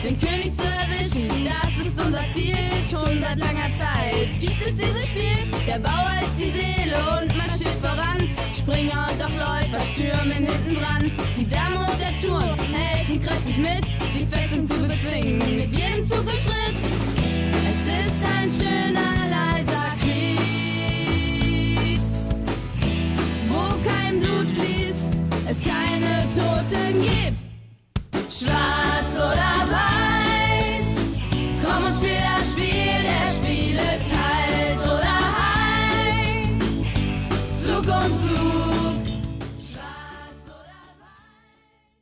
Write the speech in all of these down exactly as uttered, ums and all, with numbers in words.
den König zu erwischen, das ist unser Ziel. Schon seit langer Zeit gibt es dieses Spiel. Der Bauer ist die Seele und marschiert voran. Springer und auch Läufer stürmen hinten dran. Die Dame und der Turm helfen kräftig mit, die Festung zu bezwingen mit jedem Zug und Schritt. Es ist ein schöner, leiser Krieg, wo kein Blut fließt, es keine Toten gibt. Schwarz oder weiß, komm und spiel das Spiel der Spiele, kalt oder heiß, Zug um Zug, schwarz oder weiß.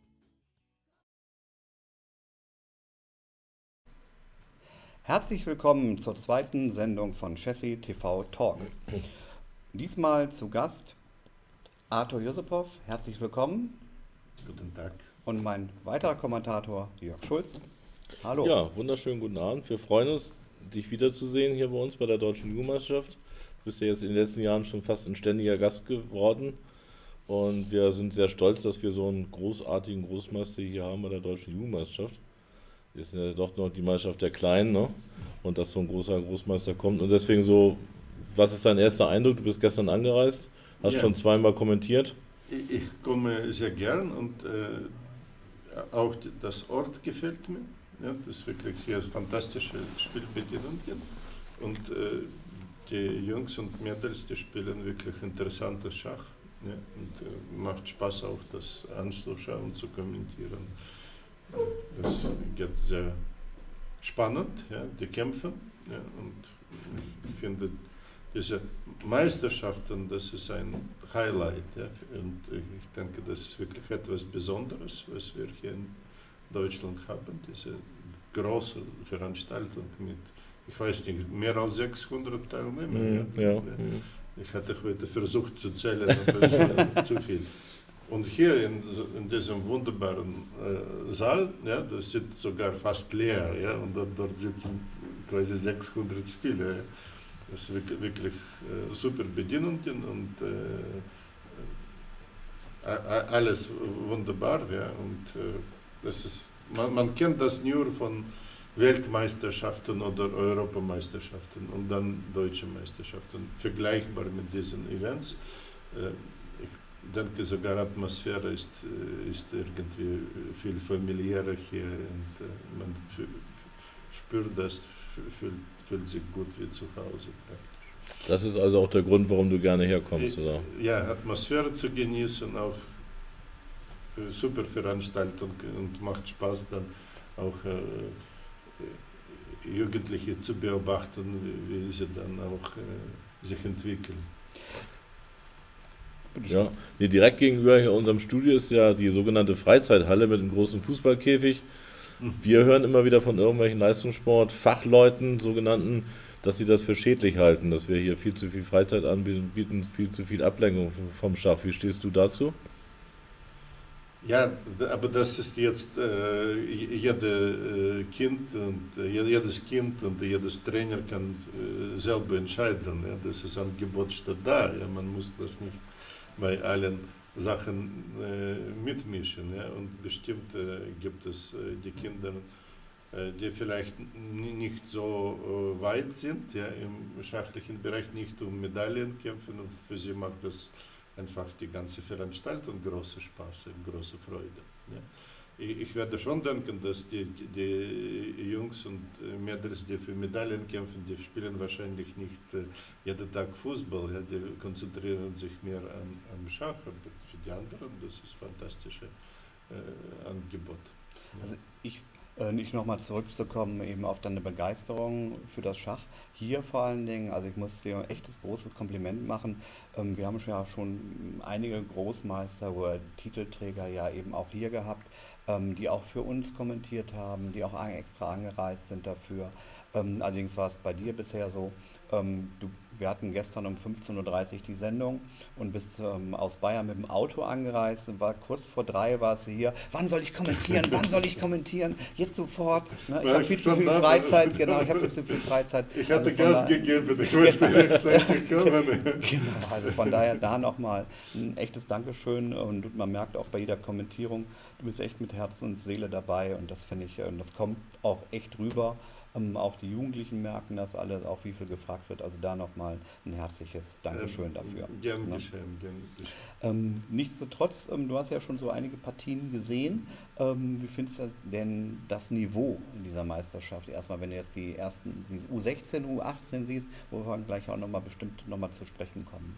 Herzlich willkommen zur zweiten Sendung von Chessy T V Talk. Diesmal zu Gast Arthur Jusupow, herzlich willkommen. Guten Tag. Und mein weiterer Kommentator Jörg Schulz. Hallo. Ja, wunderschönen guten Abend. Wir freuen uns, dich wiederzusehen hier bei uns bei der Deutschen Jugendmeisterschaft. Du bist ja jetzt in den letzten Jahren schon fast ein ständiger Gast geworden. Und wir sind sehr stolz, dass wir so einen großartigen Großmeister hier haben bei der Deutschen Jugendmeisterschaft. Wir sind ja doch noch die Meisterschaft der Kleinen, ne? Und dass so ein großer Großmeister kommt. Und deswegen so, was ist dein erster Eindruck? Du bist gestern angereist, hast Ja. schon zweimal kommentiert. Ich, ich komme sehr gern und äh, auch das Ort gefällt mir. Ja, das ist wirklich hier fantastische Spielbedienungen. Und äh, die Jungs und Mädels, die spielen wirklich interessantes Schach. Ja, und äh, macht Spaß auch das anzuschauen, zu kommentieren. Es geht sehr spannend, ja, die kämpfen. Ja, und ich finde, diese Meisterschaften, das ist ein Highlight. Ja, und ich denke, das ist wirklich etwas Besonderes, was wir hier in Deutschland haben. Diese große Veranstaltung mit, ich weiß nicht, mehr als sechshundert Teilnehmern. Mhm, ja. ja. Mhm. Ich hatte heute versucht zu zählen, aber es ist zu viel. Und hier in, in diesem wunderbaren äh, Saal, ja, das ist sogar fast leer, ja, und dort, dort sitzen quasi sechshundert Spieler. Ja. Das ist wirklich, wirklich äh, super Bedienungen und äh, alles wunderbar. Ja, und äh, das ist, man, man kennt das nur von Weltmeisterschaften oder Europameisterschaften und dann deutsche Meisterschaften, vergleichbar mit diesen Events. Äh, ich denke, sogar Atmosphäre ist, ist irgendwie viel familiärer hier und äh, man spürt das, fühlt, fühlt sich gut wie zu Hause praktisch. Das ist also auch der Grund, warum du gerne herkommst, oder? Ja, Atmosphäre zu genießen, auch super Veranstaltung und macht Spaß dann auch äh, Jugendliche zu beobachten, wie, wie sie dann auch äh, sich entwickeln. Ja, nee, direkt gegenüber hier unserem Studio ist ja die sogenannte Freizeithalle mit einem großen Fußballkäfig. Wir hören immer wieder von irgendwelchen Leistungssport-Fachleuten, sogenannten, dass sie das für schädlich halten, dass wir hier viel zu viel Freizeit anbieten, bieten viel zu viel Ablenkung vom Schach. Wie stehst du dazu? Ja, aber das ist jetzt äh, jede, äh, Kind und, äh, jedes Kind und jedes Trainer kann äh, selber entscheiden. Ja? Das ist Angebot steht da. Ja? Man muss das nicht bei allen Sachen äh, mitmischen. Ja? Und bestimmt äh, gibt es äh, die Kinder, äh, die vielleicht nicht so äh, weit sind, ja, im schachlichen Bereich, nicht um Medaillen kämpfen, und für sie macht das einfach die ganze Veranstaltung große Spaß und große Freude. Ja. Ich, ich werde schon denken, dass die, die Jungs und Mädels, die für Medaillen kämpfen, die spielen wahrscheinlich nicht äh, jeden Tag Fußball, ja, die konzentrieren sich mehr an, am Schach, aber für die anderen, das ist ein fantastisches äh, Angebot. Ja. Also ich Äh, nicht nochmal zurückzukommen eben auf deine Begeisterung für das Schach. Hier vor allen Dingen, also ich muss dir ein echtes großes Kompliment machen. Ähm, wir haben ja schon einige Großmeister oder Titelträger ja eben auch hier gehabt, ähm, die auch für uns kommentiert haben, die auch extra angereist sind dafür. Ähm, allerdings war es bei dir bisher so, ähm, du, wir hatten gestern um fünfzehn Uhr dreißig die Sendung und bist ähm, aus Bayern mit dem Auto angereist und war kurz vor drei warst du hier. Wann soll ich kommentieren? Wann soll ich kommentieren? Jetzt sofort. Ne? Ich habe viel zu viel Freizeit. Genau, ich habe viel zu viel Freizeit. Ich hatte also Gas gegeben, ich wollte rechtzeitig kommen. Genau, also von daher da nochmal ein echtes Dankeschön und man merkt auch bei jeder Kommentierung, du bist echt mit Herz und Seele dabei und das finde ich, das kommt auch echt rüber. Ähm, auch die Jugendlichen merken das alle, auch wie viel gefragt wird. Also da nochmal ein herzliches Dankeschön dafür. Gern Ne? geschehen, gern geschehen. Ähm, nichtsdestotrotz, ähm, du hast ja schon so einige Partien gesehen. Ähm, wie findest du denn das Niveau in dieser Meisterschaft? Erstmal, wenn du jetzt die ersten die U sechzehn, U achtzehn siehst, wo wir gleich auch nochmal bestimmt nochmal zu sprechen kommen.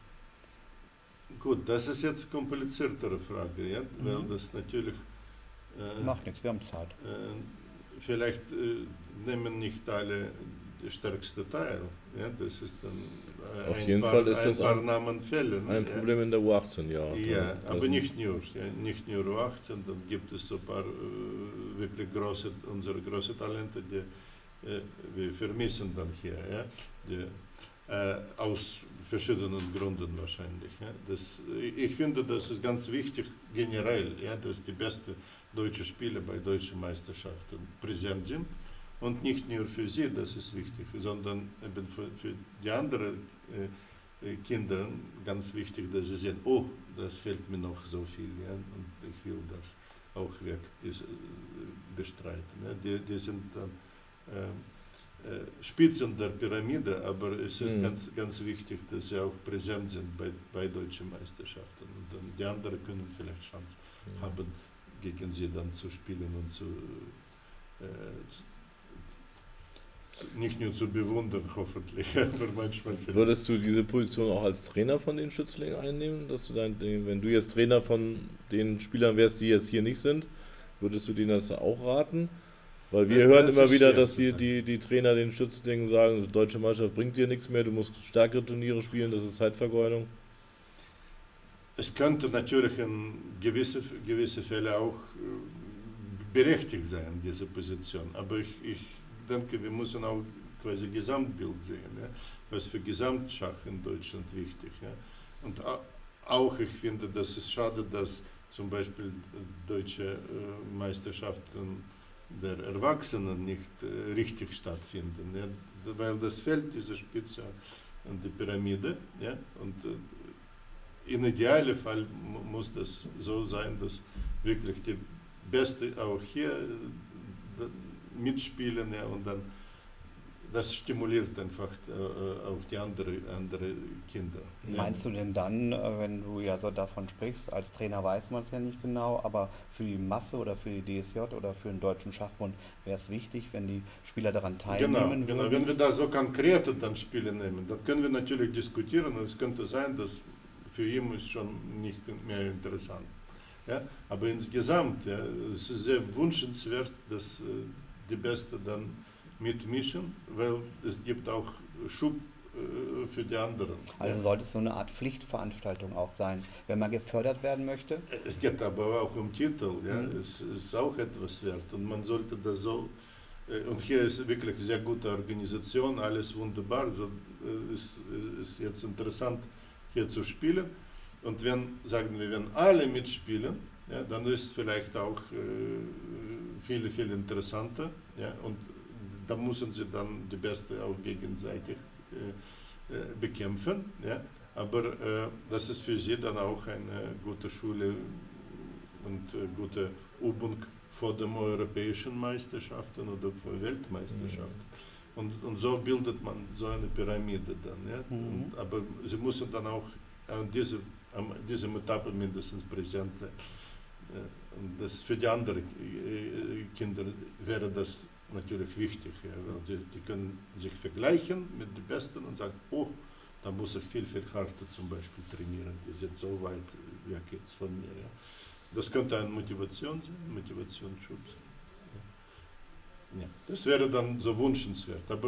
Gut, das ist jetzt eine kompliziertere Frage, ja? Mhm. Weil das natürlich... Äh, Macht nichts, wir haben Zeit. Äh, vielleicht äh, nehmen nicht alle den stärksten Teil. Ja? Das ist dann äh, Auf ein jeden paar, Fall ist ein das paar ein, Namen fehlen. ein ja? Problem in der U achtzehn, ja. Ja, Da- aber das- nicht nur, ja, nicht nur U achtzehn, dann gibt es so ein paar äh, wirklich große, unsere große Talente, die äh, wir vermissen dann hier, ja, die, äh, aus verschiedenen Gründen wahrscheinlich. Ja. Das, ich finde, das ist ganz wichtig generell, ja, dass die besten deutschen Spieler bei deutschen Meisterschaften präsent sind. Und nicht nur für sie, das ist wichtig, sondern eben für, für die anderen äh, Kinder ganz wichtig, dass sie sehen, oh, das fehlt mir noch so viel, ja, und ich will das auch weg das, äh, bestreiten. Ja. Die, die sind dann äh, äh, Spitzen der Pyramide, aber es ist Mhm. ganz, ganz wichtig, dass sie auch präsent sind bei, bei deutschen Meisterschaften. Und dann die anderen können vielleicht Chance Mhm. haben, gegen sie dann zu spielen und zu, äh, zu nicht nur zu bewundern, hoffentlich, aber manchmal vielleicht. Würdest du diese Position auch als Trainer von den Schützlingen einnehmen? Dass du dann, wenn du jetzt Trainer von den Spielern wärst, die jetzt hier nicht sind, würdest du denen das auch raten? Weil wir Ja, hören das immer ist wieder, schwer dass zu die, sagen. die, die Trainer den Schützlingen sagen, die deutsche Mannschaft bringt dir nichts mehr, du musst stärkere Turniere spielen, das ist Zeitvergeudung. Es könnte natürlich in gewisse, gewisse Fälle auch äh, berechtigt sein, diese Position, aber ich, ich denke, wir müssen auch quasi Gesamtbild sehen, ja? Was für Gesamtschach in Deutschland wichtig. Ja? Und auch, ich finde, das ist schade, dass zum Beispiel deutsche äh, Meisterschaften der Erwachsenen nicht äh, richtig stattfinden, ja? Weil das fällt, diese Spitze an die Pyramide. Ja? Und äh, im idealen Fall muss das so sein, dass wirklich die Beste auch hier äh, mitspielen, ja, und dann das stimuliert einfach äh, auch die andere, andere Kinder. Ja. Meinst du denn dann, äh, wenn du ja so davon sprichst, als Trainer weiß man es ja nicht genau, aber für die Masse oder für die D S J oder für den Deutschen Schachbund wäre es wichtig, wenn die Spieler daran teilnehmen Genau, genau. würden? Wenn wir da so konkrete dann Spiele nehmen, dann können wir natürlich diskutieren und es könnte sein, dass für ihn ist schon nicht mehr interessant. Ja? Aber insgesamt, ja, es ist sehr wünschenswert, dass äh, die Besten dann mitmischen, weil es gibt auch Schub äh, für die anderen. Also ja. sollte es so eine Art Pflichtveranstaltung auch sein, wenn man gefördert werden möchte? Es geht aber auch um Titel, ja. Mhm. Es ist auch etwas wert und man sollte das so, äh, und hier ist wirklich sehr gute Organisation, alles wunderbar, so äh, ist, ist jetzt interessant hier zu spielen. Und wenn, sagen wir, wenn alle mitspielen, ja, dann ist vielleicht auch äh, viel, viel interessanter. Ja, und da müssen sie dann die Besten auch gegenseitig äh, äh, bekämpfen. Ja, aber äh, das ist für sie dann auch eine gute Schule und äh, gute Übung vor den europäischen Meisterschaften oder vor Weltmeisterschaften. Mhm. Und, und so bildet man so eine Pyramide dann. Ja? Mhm. Und, aber sie müssen dann auch an diese, an diesem Etappe mindestens präsent sein. Und das für die anderen Kinder wäre das natürlich wichtig, ja, weil die, die können sich vergleichen mit den Besten und sagen, oh, da muss ich viel, viel härter zum Beispiel trainieren, die sind so weit weg jetzt von mir. Ja. Das könnte eine Motivation sein, Motivationsschub sein. Ja. Ja, das wäre dann so wünschenswert, aber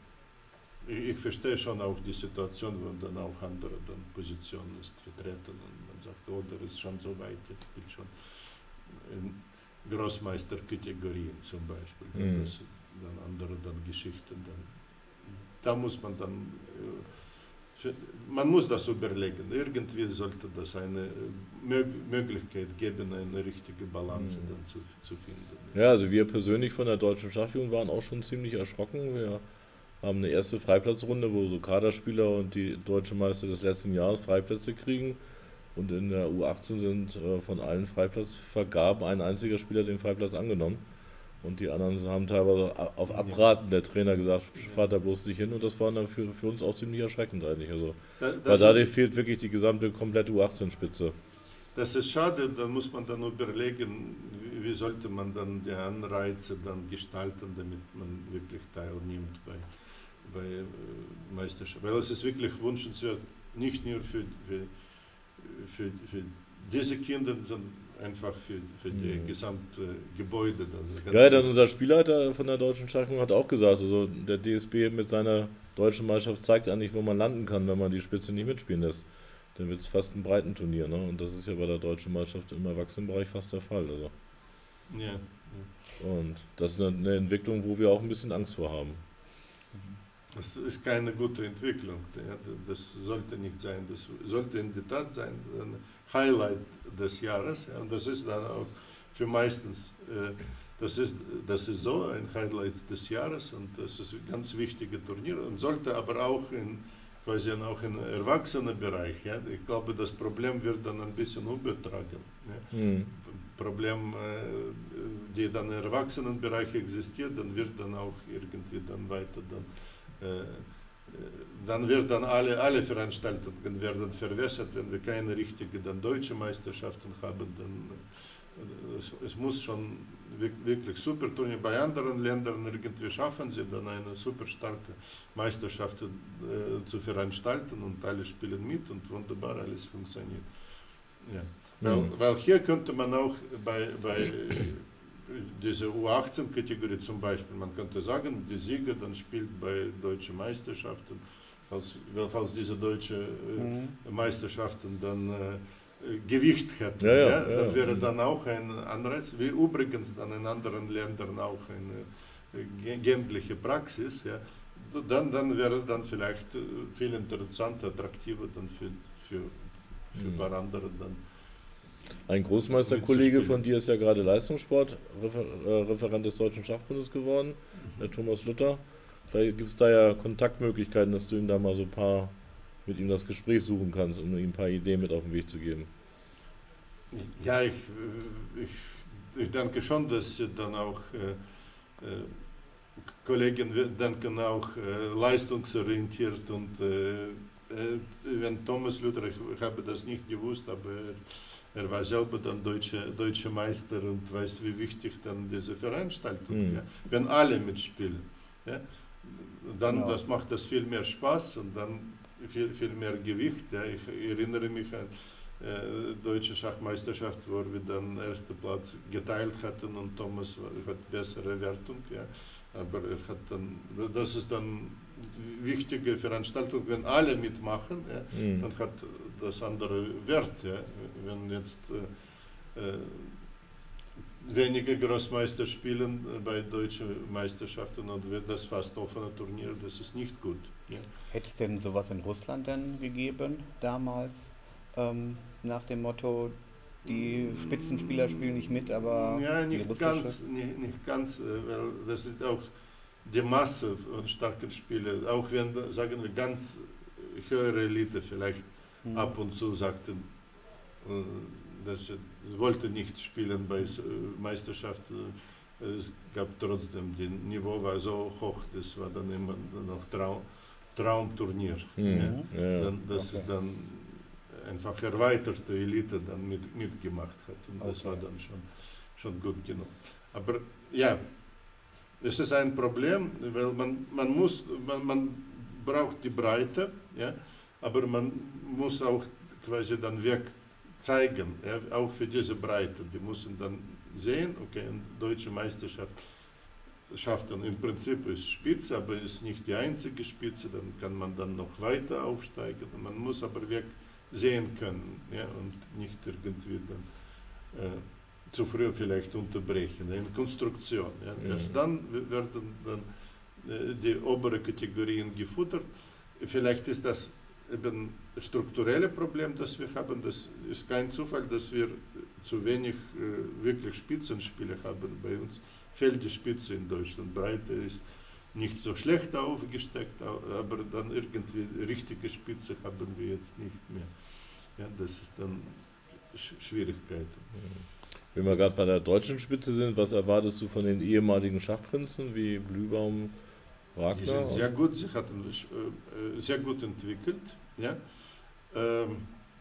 ich, ich verstehe schon auch die Situation, wenn dann auch andere dann Positionen ist vertreten und man sagt, oh, der ist schon so weit, ich bin schon in Großmeisterkategorien zum Beispiel. Mhm. Das dann andere dann Geschichten. Dann, da muss man dann, für, man muss das überlegen. Irgendwie sollte das eine Mög Möglichkeit geben, eine richtige Balance Mhm. dann zu, zu finden. Ja, also wir persönlich von der Deutschen Schachjugend waren auch schon ziemlich erschrocken. Wir haben eine erste Freiplatzrunde, wo so Kaderspieler und die deutsche Meister des letzten Jahres Freiplätze kriegen. Und in der U achtzehn sind äh, von allen Freiplatzvergaben ein einziger Spieler den Freiplatz angenommen. Und die anderen haben teilweise auf Abraten der Trainer gesagt, fahrt da bloß nicht hin. Und das war dann für, für uns auch ziemlich erschreckend eigentlich. Also, Da- weil Das dadurch ist, fehlt wirklich die gesamte komplette U achtzehn-Spitze. das ist schade, da muss man dann überlegen, wie, wie sollte man dann die Anreize dann gestalten, damit man wirklich teilnimmt bei, bei äh, Meisterschaften. Weil es ist wirklich wünschenswert, nicht nur für, für, für, für diese Kinder, sondern einfach für, für die Mhm. gesamte Gebäude. Dann, die Ja, ganze- dann unser Spielleiter von der Deutschen Schachbund hat auch gesagt, also der D S B mit seiner deutschen Meisterschaft zeigt eigentlich, wo man landen kann, wenn man die Spitze nicht mitspielen lässt. Dann wird es fast ein Breitenturnier, ne? Und das ist ja bei der deutschen Meisterschaft im Erwachsenenbereich fast der Fall. Also. ja, ja. Und das ist eine, eine Entwicklung, wo wir auch ein bisschen Angst vor haben. Das ist keine gute Entwicklung. Ja, das sollte nicht sein. Das sollte in der Tat sein ein Highlight des Jahres. Ja, und das ist dann auch für meistens, äh, das, ist, das ist so ein Highlight des Jahres und das ist ein ganz wichtiges Turnier und sollte aber auch in, quasi auch im Erwachsenenbereich. Ja, ich glaube, das Problem wird dann ein bisschen übertragen. Ja. Hm. Problem, äh, die dann im Erwachsenenbereich existiert, dann wird dann auch irgendwie dann weiter dann Äh, dann wird dann alle, alle Veranstaltungen werden verwässert, wenn wir keine richtige dann deutsche Meisterschaften haben, dann äh, es, es muss schon wirklich super Turnier. Bei anderen Ländern irgendwie schaffen sie dann eine super starke Meisterschaft äh, zu veranstalten und alle spielen mit und wunderbar alles funktioniert. Ja. Weil, Mhm. weil hier könnte man auch bei, bei diese U achtzehn-Kategorie zum Beispiel, man könnte sagen, die Sieger dann spielt bei deutschen Meisterschaften, falls, falls diese deutsche äh, Mhm. Meisterschaften dann äh, Gewicht hätten, Ja, ja, ja, ja, dann ja. wäre dann auch ein Anreiz, wie übrigens dann in anderen Ländern auch eine äh, gängliche Praxis, ja, dann, dann wäre dann vielleicht äh, viel interessanter, attraktiver dann für, für, für ein Mhm. paar andere dann. Ein Großmeisterkollege von dir ist ja gerade Leistungssportreferent des Deutschen Schachbundes geworden, der Thomas Luther. Vielleicht gibt es da ja Kontaktmöglichkeiten, dass du ihm da mal so ein paar, mit ihm das Gespräch suchen kannst, um ihm ein paar Ideen mit auf den Weg zu geben. Ja, ich, ich, ich denke schon, dass sie dann auch äh, äh, Kollegen wir- denken auch äh, leistungsorientiert und äh, äh, wenn Thomas Luther, ich, ich habe das nicht gewusst, aber er, er war selber dann deutsche, deutsche Meister und weiß, wie wichtig dann diese Veranstaltung Mhm. ja, wenn alle mitspielen. Ja, dann Genau. das macht das viel mehr Spaß und dann viel, viel mehr Gewicht. Ja. Ich erinnere mich an äh, deutsche Schachmeisterschaft, wo wir dann ersten Platz geteilt hatten und Thomas war- hat bessere Wertung. Ja. Aber er hat dann, das ist dann wichtige Veranstaltung, wenn alle mitmachen, ja, Mhm. dann hat das andere Wert. Ja. Wenn jetzt äh, äh, wenige Großmeister spielen äh, bei deutschen Meisterschaften und wird das fast offene Turnier, das ist nicht gut. Ja. Hätte es denn sowas in Russland denn gegeben damals? Ähm, nach dem Motto, die Spitzenspieler spielen nicht mit, aber Ja, die nicht russische? ganz, nicht, nicht ganz, äh, weil das sind auch die Masse von starken Spielern, auch wenn, sagen wir, ganz höhere Elite vielleicht Hm. ab und zu sagten, äh, dass sie wollte nicht spielen bei äh, Meisterschaften. Es gab trotzdem, das Niveau war so hoch, das war dann immer noch Traum, Traumturnier. Mhm. Ja. Ja, ja. Dann, das Okay. ist dann einfach erweiterte Elite dann mit, mitgemacht hat und das Okay. war dann schon, schon gut genug. Aber ja, es ist ein Problem, weil man, man muss, man, man braucht die Breite, ja, aber man muss auch quasi dann Weg zeigen, ja, auch für diese Breite. Die müssen dann sehen, okay, eine deutsche Meisterschaft schafft dann im Prinzip ist Spitze, aber ist nicht die einzige Spitze, dann kann man dann noch weiter aufsteigen. Man muss aber Weg sehen können, ja, und nicht irgendwie dann äh, zu früh vielleicht unterbrechen. Eine Konstruktion. Ja. Mhm. Erst dann w- werden dann äh, die obere Kategorien gefuttert. Vielleicht ist das eben strukturelle Problem, das wir haben. Das ist kein Zufall, dass wir zu wenig äh, wirklich Spitzenspieler haben bei uns. Fehlt die Spitze in Deutschland. Breite ist nicht so schlecht aufgesteckt, au- aber dann irgendwie richtige Spitze haben wir jetzt nicht mehr. Ja, das ist dann Sch Schwierigkeit. Wenn wir gerade bei der deutschen Spitze sind, was erwartest du von den ehemaligen Schachprinzen wie Blühbaum, Wagner? Die sind sehr gut, sie hatten äh, sehr gut entwickelt. Ja. Ähm,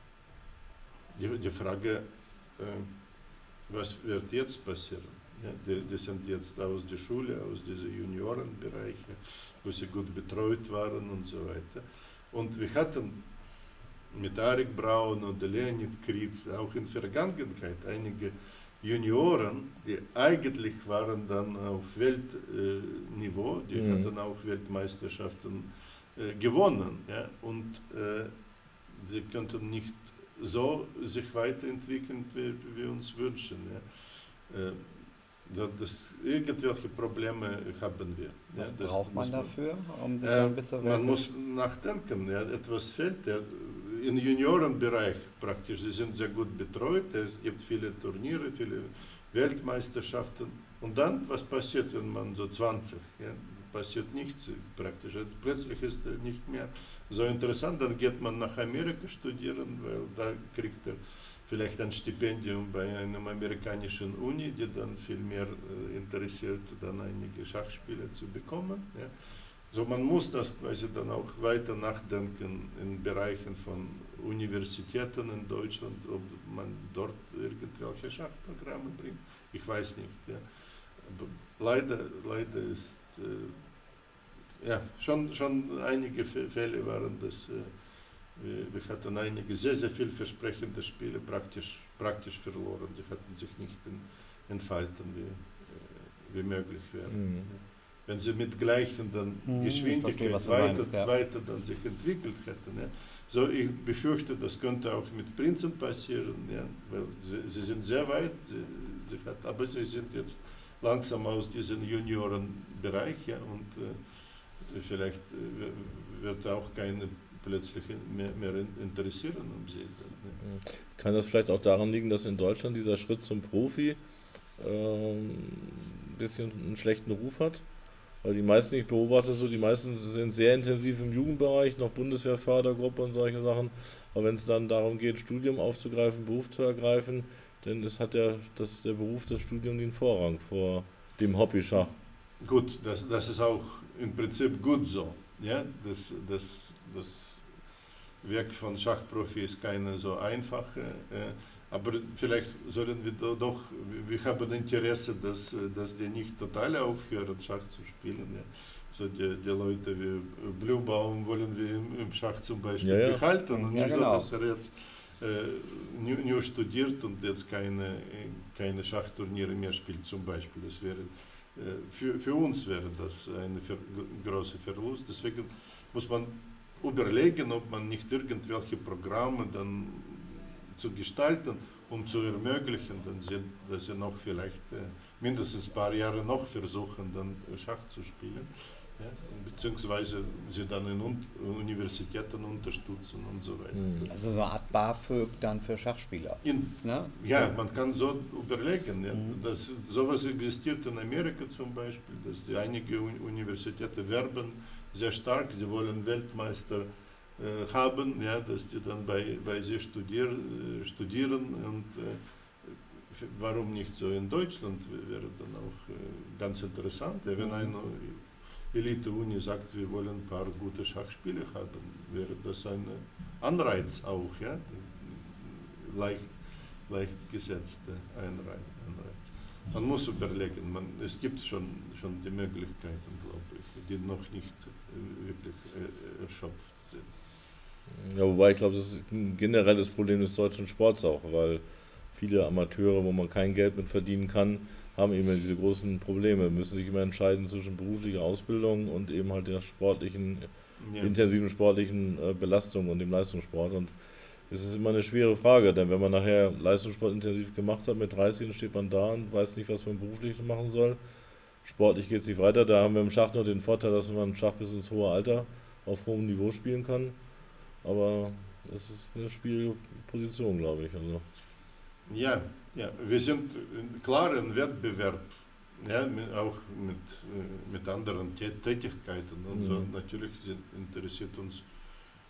die, die Frage, äh, was wird jetzt passieren? Ja, die, die sind jetzt aus der Schule, aus diesen Juniorenbereichen, wo sie gut betreut waren und so weiter. Und wir hatten mit Arik Braun und Leonid Kritz auch in der Vergangenheit einige Junioren, die eigentlich waren dann auf Weltniveau, die mhm. hatten auch Weltmeisterschaften äh, gewonnen. Ja, und äh, sie konnten nicht so sich weiterentwickeln, wie wir uns wünschen. Ja. Äh, Das, irgendwelche Probleme haben wir. Was ja, braucht man dafür, um sich äh, ein bisschen Man muss nachdenken, ja, etwas fehlt. Ja. Im Juniorenbereich praktisch, sie sind sehr gut betreut, es gibt viele Turniere, viele Weltmeisterschaften. Und dann, was passiert, wenn man so zwanzig, ja, passiert nichts praktisch. Plötzlich ist es nicht mehr so interessant, dann geht man nach Amerika studieren, weil da kriegt er vielleicht ein Stipendium bei einem amerikanischen Uni, die dann viel mehr äh, interessiert, dann einige Schachspiele zu bekommen. Ja. So, man muss das quasi dann auch weiter nachdenken in Bereichen von Universitäten in Deutschland, ob man dort irgendwelche Schachprogramme bringt. Ich weiß nicht. Ja. Aber leider, leider ist äh, ja schon, schon einige Fälle waren das. Äh, Wir hatten einige sehr, sehr vielversprechende Spiele praktisch, praktisch verloren. Sie hatten sich nicht entfalten, wie, wie möglich wäre. Mhm. Wenn sie mit gleichen dann mhm, Geschwindigkeit verstehe, weiter, meinst, ja. weiter dann sich entwickelt hätten. Ja. So, ich befürchte, das könnte auch mit Prinzen passieren, ja, weil sie, sie sind sehr weit, sie, sie hat, aber sie sind jetzt langsam aus diesem Juniorenbereich, ja, und äh, vielleicht äh, wird auch keine plötzlich mehr, mehr interessieren um sie. Ne? Kann das vielleicht auch daran liegen, dass in Deutschland dieser Schritt zum Profi ähm, ein bisschen einen schlechten Ruf hat? Weil die meisten, ich beobachte so, die meisten sind sehr intensiv im Jugendbereich, noch Bundeswehrfördergruppe und solche Sachen. Aber wenn es dann darum geht, Studium aufzugreifen, Beruf zu ergreifen, dann ist, hat der, das, der Beruf, das Studium den Vorrang vor dem Hobbyschach. Gut, das, das ist auch im Prinzip gut so. Ja, das, das, das Werk von Schachprofi ist keine so einfache, äh, aber vielleicht sollen wir doch, wir haben Interesse, dass, dass die nicht total aufhören, Schach zu spielen. Ja. So die, die Leute wie Blühbaum wollen wir im, im Schach zum Beispiel ja, ja. behalten und ja, nicht genau. so, dass er jetzt äh, nur studiert und jetzt keine, keine Schachturniere mehr spielt zum Beispiel. Das wäre Für, für uns wäre das ein ver großer Verlust. Deswegen muss man überlegen, ob man nicht irgendwelche Programme dann zu gestalten, um zu ermöglichen, dann sie, dass sie noch vielleicht äh, mindestens ein paar Jahre noch versuchen, dann Schach zu spielen. Ja, beziehungsweise sie dann in Un Universitäten unterstützen und so weiter. Also so eine Art BAföG dann für Schachspieler. In, ne? Ja, man kann so überlegen. Ja, mhm. dass, sowas existiert in Amerika zum Beispiel, dass die einige Universitäten werben sehr stark, sie wollen Weltmeister äh, haben, ja, dass die dann bei, bei sie studier, äh, studieren und äh, warum nicht so in Deutschland wäre dann auch äh, ganz interessant, ja, wenn eine Elite-Uni sagt, wir wollen ein paar gute Schachspiele haben, wäre das ein Anreiz auch, ja? leicht, leicht gesetzter Anreiz. Man muss überlegen, man, es gibt schon, schon die Möglichkeiten, glaube ich, die noch nicht wirklich erschöpft sind. Ja, wobei ich glaube, das ist ein generelles Problem des deutschen Sports auch, weil viele Amateure, wo man kein Geld mit verdienen kann, haben eben diese großen Probleme, müssen sich immer entscheiden zwischen beruflicher Ausbildung und eben halt der sportlichen, ja. intensiven sportlichen äh, Belastung und dem Leistungssport. Und es ist immer eine schwere Frage, denn wenn man nachher Leistungssport intensiv gemacht hat, mit dreißig, dann steht man da und weiß nicht, was man beruflich machen soll. Sportlich geht es nicht weiter, da haben wir im Schach noch den Vorteil, dass man Schach bis ins hohe Alter auf hohem Niveau spielen kann. Aber es ist eine schwierige Position, glaube ich. Also. Ja, ja, wir sind klar im Wettbewerb, ja, mit, auch mit, mit anderen Tätigkeiten und mhm. so. Natürlich interessiert uns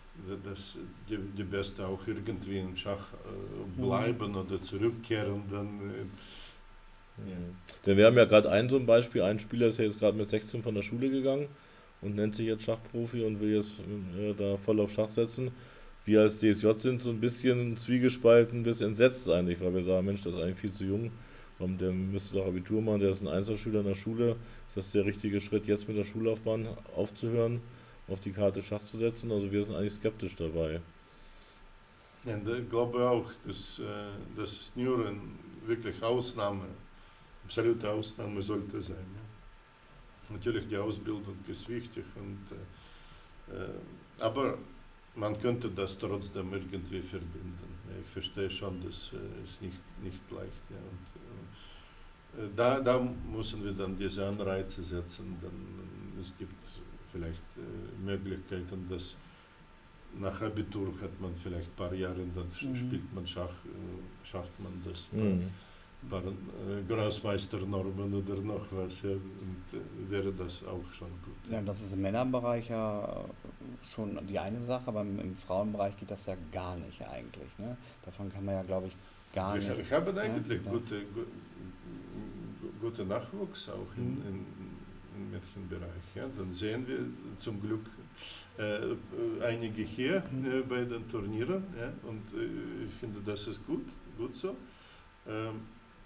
dass die, die Beste auch irgendwie im Schach äh, bleiben oder zurückkehren, dann äh, ja. Denn wir haben ja gerade ein so ein Beispiel, ein Spieler ist ja jetzt gerade mit sechzehn von der Schule gegangen und nennt sich jetzt Schachprofi und will jetzt äh, da voll auf Schach setzen. Wir als D S J sind so ein bisschen zwiegespalten bis entsetzt eigentlich, weil wir sagen, Mensch, das ist eigentlich viel zu jung. Der müsste doch Abitur machen, der ist ein Einzelschüler in der Schule. Ist das der richtige Schritt, jetzt mit der Schullaufbahn aufzuhören, auf die Karte Schach zu setzen? Also wir sind eigentlich skeptisch dabei. Ja, ich glaube auch, dass äh, das ist nur eine wirklich Ausnahme, absolute Ausnahme sollte sein. Ja. Natürlich die Ausbildung ist wichtig, und, äh, äh, aber man könnte das trotzdem irgendwie verbinden. Ja, ich verstehe schon, das äh, ist nicht, nicht leicht. Ja. Und, äh, da, da müssen wir dann diese Anreize setzen. Dann, es gibt vielleicht äh, Möglichkeiten, dass nach Abitur hat man vielleicht ein paar Jahre, dann mhm. spielt man Schach, äh, schafft man das. Mhm. Paar, paar äh, Großmeisternormen oder noch was, ja, und äh, wäre das auch schon gut. Ja, das ist im Männerbereich ja schon die eine Sache, aber im, im Frauenbereich geht das ja gar nicht eigentlich. Ne? Davon kann man ja, glaube ich, gar ich, nicht. Ich habe eigentlich ja, gute, gu, gute Nachwuchs auch mhm. in, in, im Mädchenbereich. Ja. Dann sehen wir zum Glück äh, einige hier mhm. äh, bei den Turnieren, ja, und äh, ich finde, das ist gut, gut so. Ähm,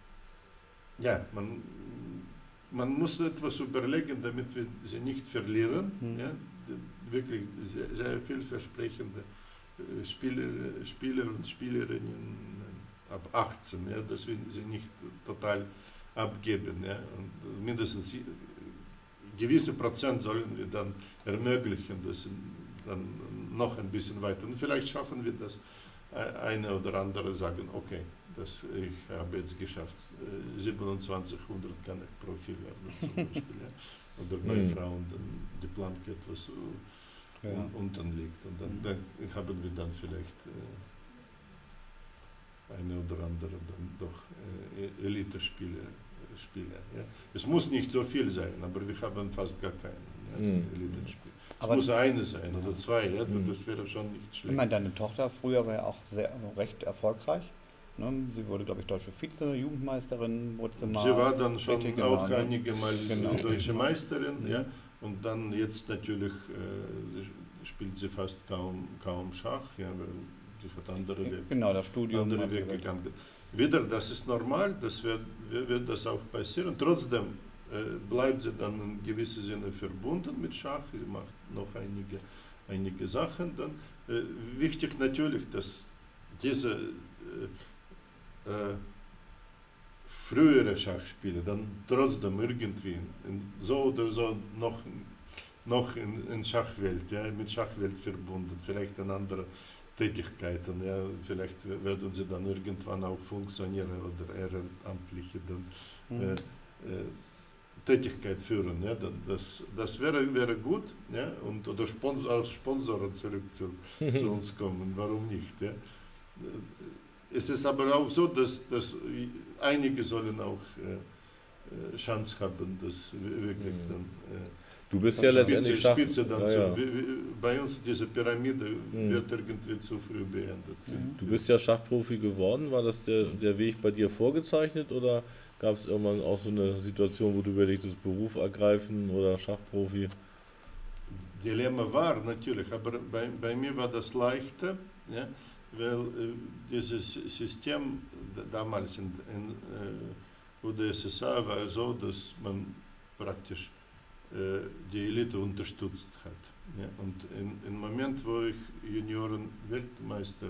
ja, man, man muss etwas überlegen, damit wir sie nicht verlieren. Mhm. Ja. Die, wirklich sehr, sehr vielversprechende äh, Spieler, Spieler und Spielerinnen ab achtzehn, ja, dass wir sie nicht total abgeben. Ja. Und mindestens gewisse Prozent sollen wir dann ermöglichen, dass sie dann noch ein bisschen weiter. Und vielleicht schaffen wir das, eine oder andere sagen, okay, das, ich habe jetzt geschafft, siebenundzwanzighundert kann ich Profi werden zum Beispiel. Ja. Oder bei mhm. Frauen dann die Planke etwas ja. unten liegt. Und dann, dann haben wir dann vielleicht äh, eine oder andere dann doch äh, Elite-Spieler. Spieler, ja. Es muss nicht so viel sein, aber wir haben fast gar keinen ja, mhm. Elite-Spieler. Es aber muss eine sein ja. oder zwei, ja, mhm. das wäre schon nicht schlecht. Ich meine, deine Tochter früher war ja auch sehr, recht erfolgreich. Ne? Sie wurde, glaube ich, deutsche Vize, Jugendmeisterin. Wurde sie, sie war dann schon richtig, auch genau, einige Mal genau. deutsche Meisterin, mhm. ja, und dann jetzt natürlich äh, spielt sie fast kaum, kaum Schach, ja, weil sie hat andere Wege, genau, das Studium andere Wege gegangen. Wieder, das ist normal, das wird, wird das auch passieren. Trotzdem äh, bleibt sie dann in gewissem Sinne verbunden mit Schach, sie macht noch einige, einige Sachen. Dann, äh, wichtig natürlich, dass diese äh, äh, frühere Schachspieler dann trotzdem irgendwie in, so oder so noch, noch in, in Schachwelt, ja, mit Schachwelt verbunden, vielleicht eine andere Tätigkeiten, ja, vielleicht werden sie dann irgendwann auch Funktionäre oder Ehrenamtliche dann, mhm. äh, äh, Tätigkeit führen. Ja, das das wäre, wäre gut, ja, und oder Sponsor, als Sponsoren zurück zu, zu uns kommen, warum nicht? Ja. Es ist aber auch so, dass, dass einige sollen auch äh, Chance haben, dass wirklich mhm. dann äh, Du bist ja letztendlich Schach. Spitze dann ja, zu, ja. Bei uns diese Pyramide mhm. wird irgendwie zu früh beendet. Mhm. Du bist ja Schachprofi geworden. War das der, der Weg bei dir vorgezeichnet oder gab es irgendwann auch so eine Situation, wo du überlegtest, Beruf ergreifen oder Schachprofi? Dilemma war natürlich, aber bei, bei mir war das leichter, ja, weil äh, dieses System damals in, in äh, U d S S R war so, dass man praktisch die Elite unterstützt hat. Ja, und im Moment, wo ich Junioren-Weltmeisterschaft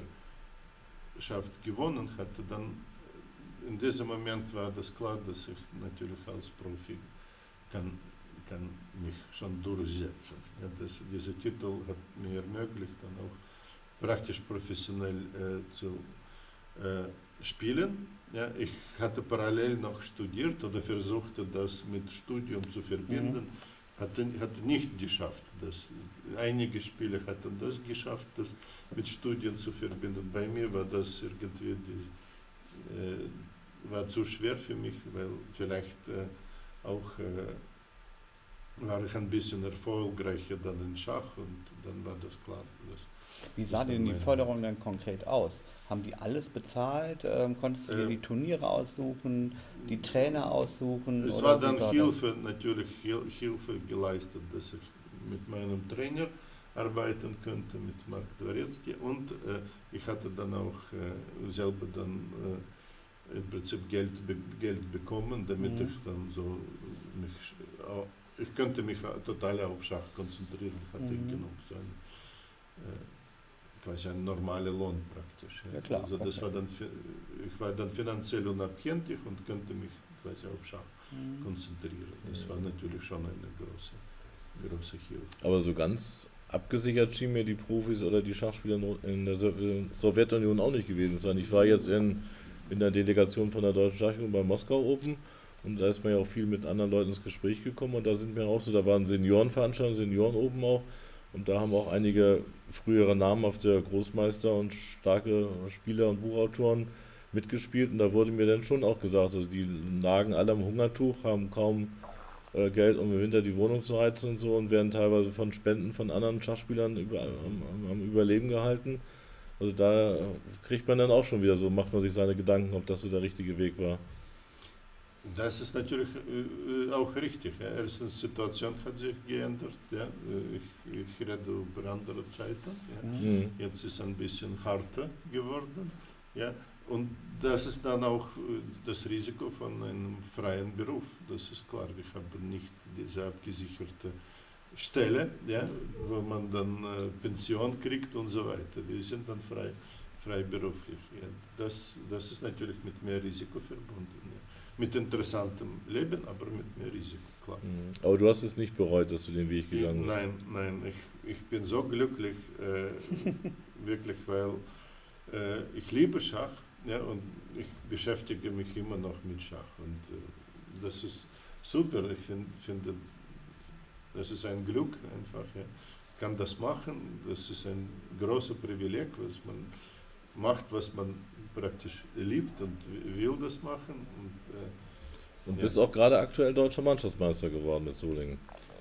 gewonnen hatte, dann in diesem Moment war das klar, dass ich natürlich als Profi kann, kann mich schon durchsetzen. Ja, das, dieser Titel hat mir ermöglicht, dann auch praktisch professionell äh, zu äh, spielen. Ja, ich hatte parallel noch studiert oder versuchte das mit Studium zu verbinden. Mhm. Hatte, hatte nicht geschafft. Das, einige Spieler hatten das geschafft, das mit Studien zu verbinden. Bei mir war das irgendwie die, äh, war zu schwer für mich, weil vielleicht äh, auch äh, war ich ein bisschen erfolgreicher dann in Schach und dann war das klar. Das Wie sah Das war denn die meine- Förderung denn konkret aus? Haben die alles bezahlt? Ähm, konntest du dir Ähm, die Turniere aussuchen, die Trainer aussuchen? Es oder war wie dann das? Hilfe, natürlich Hil- Hilfe geleistet, dass ich mit meinem Trainer arbeiten könnte, mit Mark Dworetzky, und äh, ich hatte dann auch äh, selber dann äh, im Prinzip Geld, be Geld bekommen, damit Mhm. ich dann so mich, au- ich könnte mich total auf Schach konzentrieren, hatte Mhm. ich genug, so ein, äh, quasi ein normaler Lohn praktisch. Ja, klar, Also das okay. war dann, fi- ich war dann finanziell unabhängig und könnte mich quasi auf Schach Mhm. konzentrieren. Das war natürlich schon eine große, große Hilfe. Aber so ganz abgesichert schienen mir die Profis oder die Schachspieler in der Sow- Sowjetunion auch nicht gewesen sein. Ich war jetzt in, in der Delegation von der Deutschen Schachunion beim Moskau Open und da ist man ja auch viel mit anderen Leuten ins Gespräch gekommen und da sind wir auch so, da waren Seniorenveranstaltungen, Senioren Open auch und da haben auch einige frühere namhafte Großmeister und starke Spieler und Buchautoren mitgespielt und da wurde mir dann schon auch gesagt, also die lagen alle am Hungertuch, haben kaum äh, Geld, um im Winter die Wohnung zu heizen und so und werden teilweise von Spenden von anderen Schachspielern über, am, am- am Überleben gehalten. Also da kriegt man dann auch schon wieder so, macht man sich seine Gedanken, ob das so der richtige Weg war. Das ist natürlich äh, auch richtig. Ja. Erstens, die Situation hat sich geändert. Ja. Äh, Ich, ich rede über andere Zeiten. Ja. Mhm. Mhm. Jetzt ist es ein bisschen harter geworden. Ja. Und das ist dann auch äh, das Risiko von einem freien Beruf. Das ist klar, wir haben nicht diese abgesicherte Stelle, ja, wo man dann äh, Pension kriegt und so weiter. Wir sind dann frei, freiberuflich. Ja. Das, das ist natürlich mit mehr Risiko verbunden. Ja. Mit interessantem Leben, aber mit mehr Risiko, klar. Mhm. Aber du hast es nicht bereut, dass du den Weg gegangen bist. Nein, nein, ich, ich bin so glücklich, äh, wirklich, weil äh, ich liebe Schach, ja, und ich beschäftige mich immer noch mit Schach. Und äh, das ist super, ich find, finde, das ist ein Glück einfach. Ja. Ich kann das machen, das ist ein großes Privileg, was man macht, was man praktisch liebt und will das machen. Und, äh, Und ja. bist auch gerade aktuell deutscher Mannschaftsmeister geworden mit Solingen.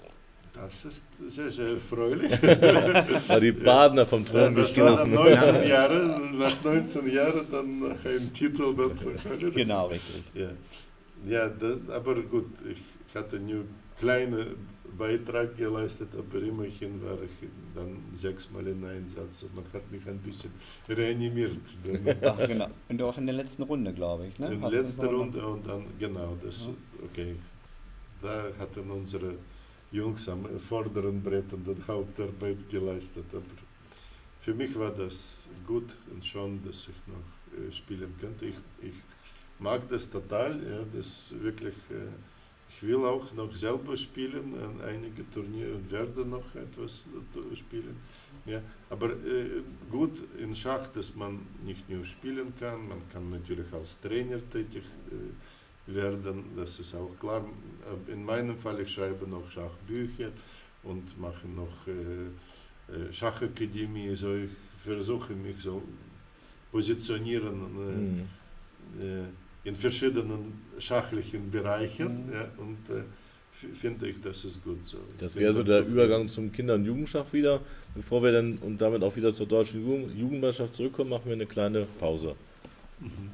Das ist sehr, sehr erfreulich. War die Badener vom Ja, Thron das war gestoßen. neunzehn Jahre, nach neunzehn Jahren dann noch einen Titel dazu. Genau, richtig. Ja, ja das, aber gut, ich hatte nur kleinen Beitrag geleistet, aber immerhin war ich dann sechsmal in Einsatz und man hat mich ein bisschen reanimiert. Dann Ach, genau. Und auch in der letzten Runde, glaube ich. Ne? in Hast der du letzten so noch- Runde und dann, genau, das, Ja. okay, da hatten unsere Jungs am vorderen Brett und die Hauptarbeit geleistet. Aber für mich war das gut und schon, dass ich noch äh, spielen könnte. Ich, ich mag das total, ja, das wirklich, äh, ich will auch noch selber spielen an einige Turniere und werde noch etwas äh, spielen. Ja, aber äh, gut in Schach, dass man nicht nur spielen kann, man kann natürlich als Trainer tätig äh, werden, das ist auch klar. In meinem Fall, ich schreibe noch Schachbücher und mache noch äh, äh, Schachakademie, so ich versuche mich so positionieren Mhm. äh, äh, in verschiedenen schachlichen Bereichen, Mhm. ja, und äh, f- finde ich, das ist gut so. Ich Das bin wäre so dann der zufrieden. Übergang zum Kinder- und Jugendschach wieder. Bevor wir dann und damit auch wieder zur deutschen Jugend Jugendmeisterschaft zurückkommen, machen wir eine kleine Pause. Mhm.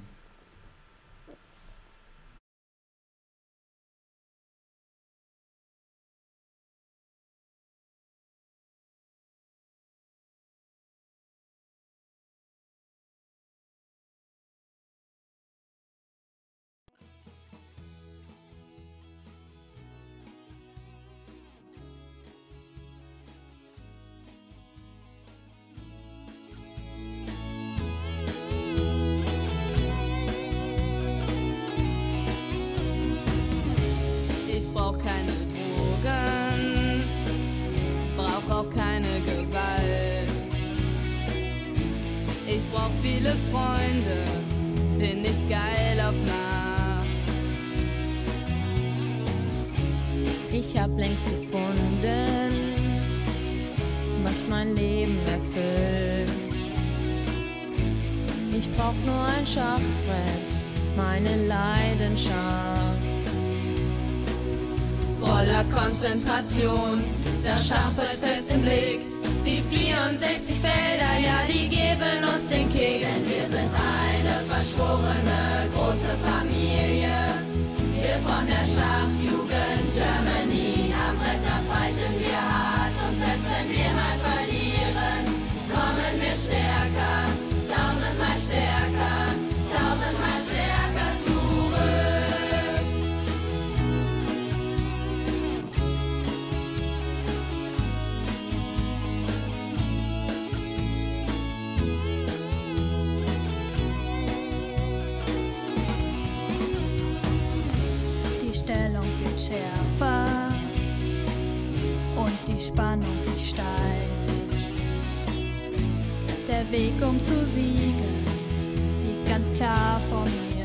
Ich brauch keine Drogen, brauch auch keine Gewalt. Ich brauch viele Freunde, bin nicht geil auf Nacht. Ich hab längst gefunden, was mein Leben erfüllt. Ich brauch nur ein Schachbrett, meine Leidenschaft. Voller Konzentration, das Schachbrett fest im Blick. Die vierundsechzig Felder, ja, die geben uns den Kick, denn wir sind eine verschworene große Familie. Wir von der Schachjugend Germany, am Brett da fighten wir hart und selbst wenn wir mal verlieren, kommen wir stärker, tausendmal stärker, tausendmal stärker zurück. Die Stellung wird schärfer und die Spannung sich steigt. Der Weg, um zu siegen, liegt ganz klar vor mir.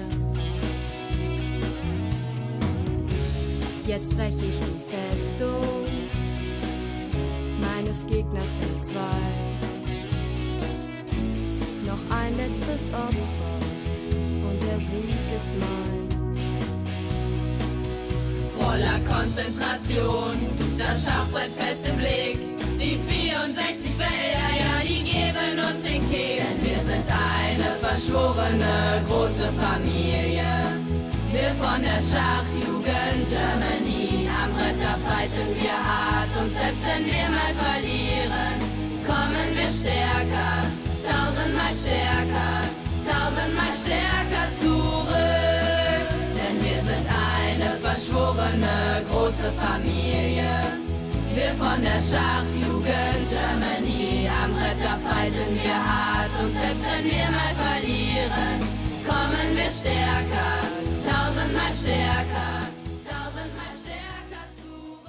Jetzt breche ich die Festung meines Gegners in zwei. Noch ein letztes Opfer und der Sieg ist mein. Voller Konzentration, das Schachbrett fest im Blick. Die vierundsechzig Felder, ja, die geben uns den Kick. Denn wir sind eine verschworene große Familie. Wir von der Schachjugend Germany, am Brett da fighten wir hart und selbst wenn wir mal verlieren, kommen wir stärker, tausendmal stärker, tausendmal stärker zurück. Denn wir sind eine verschworene große Familie. Wir von der Schachjugend Germany, am Brett da fighten wir hart und selbst wenn wir mal verlieren, kommen wir stärker, tausendmal stärker, tausendmal stärker zurück.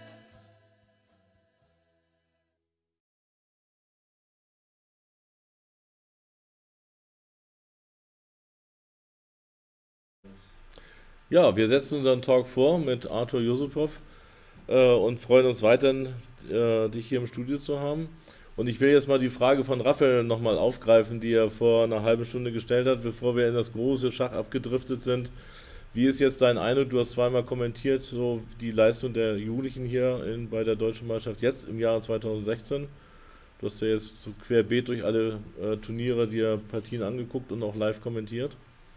Ja, wir setzen unseren Talk vor mit Arthur Yusupow äh, und freuen uns weiterhin, äh, dich hier im Studio zu haben. Und ich will jetzt mal die Frage von Raphael nochmal aufgreifen, die er vor einer halben Stunde gestellt hat, bevor wir in das große Schach abgedriftet sind. Wie ist jetzt dein Eindruck, du hast zweimal kommentiert, so die Leistung der Jugendlichen hier in, bei der Deutschen Meisterschaft jetzt im Jahre zweitausendsechzehn? Du hast ja jetzt so querbeet durch alle äh, Turniere dir Partien angeguckt und auch live kommentiert.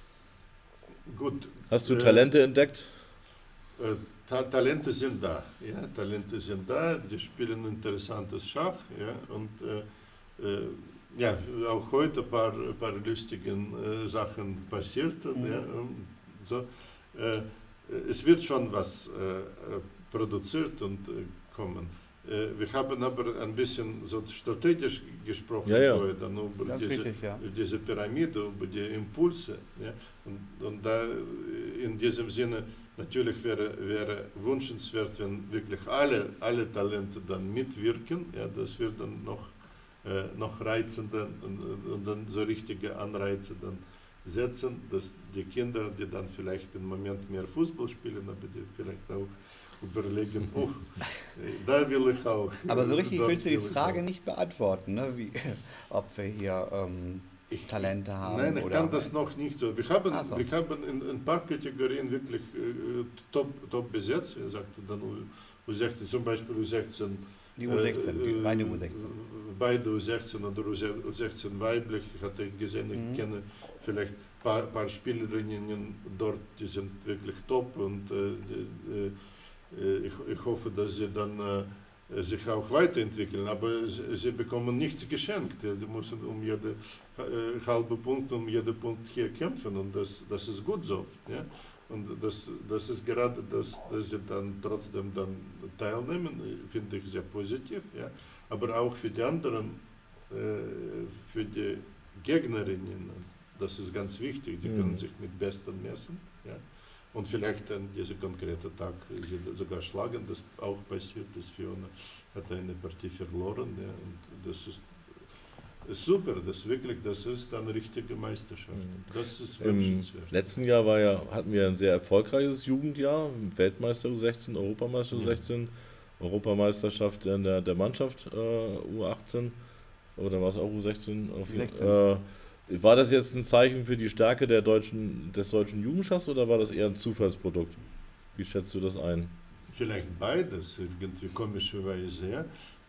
Gut. Hast du äh, Talente entdeckt? Äh, Ta Talente sind da, ja, Talente sind da, die spielen interessantes Schach, ja, und äh, äh, ja, auch heute ein paar, paar lustige äh, Sachen passierten, mhm. ja, und so. Äh, es wird schon was äh, produziert und äh, kommen. Äh, wir haben aber ein bisschen so strategisch gesprochen ja, ja. vorher, dann über diese, richtig, ja. diese Pyramide, über die Impulse, ja, und, und da in diesem Sinne natürlich wäre, wäre wünschenswert, wenn wirklich alle, alle Talente dann mitwirken. Ja, das wird dann noch, äh, noch reizender und, und dann so richtige Anreize dann setzen, dass die Kinder, die dann vielleicht im Moment mehr Fußball spielen, aber die vielleicht auch überlegen, oh, da will ich auch. Aber so richtig willst du die will Frage nicht beantworten, ne? Wie, ob wir hier ähm, ich, Talente haben. Nein, ich oder kann das noch nicht so. Wir haben, so. wir haben in, in ein paar Kategorien wirklich äh, top, top besetzt. Wir sagten dann U sechzehn, zum Beispiel U sechzehn. Die U sechzehn, äh, die beide U sechzehn. Beide U sechzehn oder U sechzehn weiblich. Ich hatte gesehen, ich mhm. kenne vielleicht ein paar, paar Spielerinnen dort, die sind wirklich top und äh, äh, ich, ich hoffe, dass sie dann äh, sich auch weiterentwickeln, aber sie, sie bekommen nichts geschenkt. Sie müssen um jede äh, halbe Punkt, um jeden Punkt hier kämpfen und das, das ist gut so. Ja? Und das, das ist gerade, das, dass sie dann trotzdem dann teilnehmen, finde ich sehr positiv. Ja? Aber auch für die anderen, äh, für die Gegnerinnen, das ist ganz wichtig, die mhm. können sich mit Besten messen. Ja? Und vielleicht an diesem konkreten Tag sie sogar schlagen, das auch passiert ist. Fiona hat eine Partie verloren. Ja, und das ist, ist super, das wirklich, das ist eine richtige Meisterschaft. Das ist wünschenswert. Im letzten Jahr war ja, hatten wir ein sehr erfolgreiches Jugendjahr, Weltmeister U sechzehn, Europameister U sechzehn, ja. Europameisterschaft in der, der Mannschaft äh, U achtzehn, oder war es auch U sechzehn? Auf, äh, War das jetzt ein Zeichen für die Stärke der deutschen, des deutschen Jugendschachs oder war das eher ein Zufallsprodukt? Wie schätzt du das ein? Vielleicht beides, irgendwie komischerweise. Ja.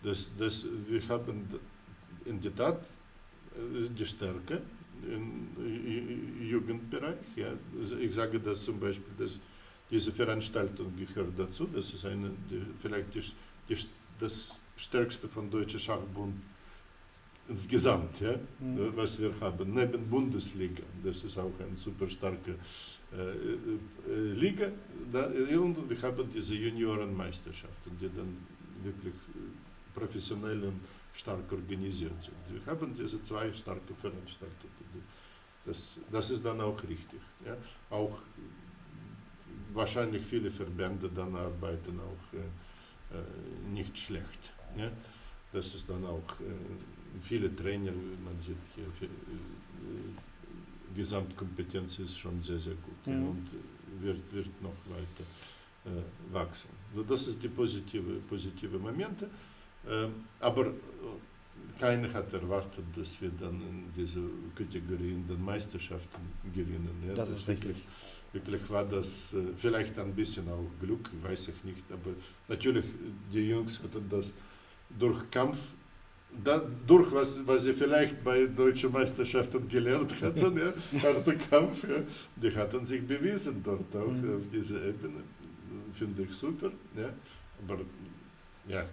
Das, das, wir haben in der Tat äh, die Stärke im Jugendbereich. Ja. Also ich sage das zum Beispiel, dass diese Veranstaltung gehört dazu. Das ist eine, die, vielleicht die, die, das stärkste von Deutscher Schachbund insgesamt, ja, mhm. was wir haben. Neben Bundesliga, das ist auch eine super starke äh, äh, Liga. Da, und wir haben diese Juniorenmeisterschaften, die dann wirklich professionell und stark organisiert sind. Wir haben diese zwei starke Veranstaltungen. Das, das ist dann auch richtig. Ja. Auch wahrscheinlich viele Verbände dann arbeiten auch äh, nicht schlecht. Ja. Das ist dann auch äh, viele Trainer, man sieht hier, für, äh, Gesamtkompetenz ist schon sehr, sehr gut, mhm. ja, und wird, wird noch weiter äh, wachsen. So, das ist die positive, positive Momente. Äh, aber keiner hat erwartet, dass wir dann in dieser Kategorie in den Meisterschaften gewinnen. Ja. Das, das ist richtig. Wirklich, wirklich war das äh, vielleicht ein bisschen auch Glück, weiß ich nicht, aber natürlich, die Jungs hatten das durch Kampf, da, durch was, was sie vielleicht bei deutschen Meisterschaften gelernt hatten, ja, harter Kampf, ja, die hatten sich bewiesen dort auch mhm. auf dieser Ebene, finde ich super. Ja. Aber ja,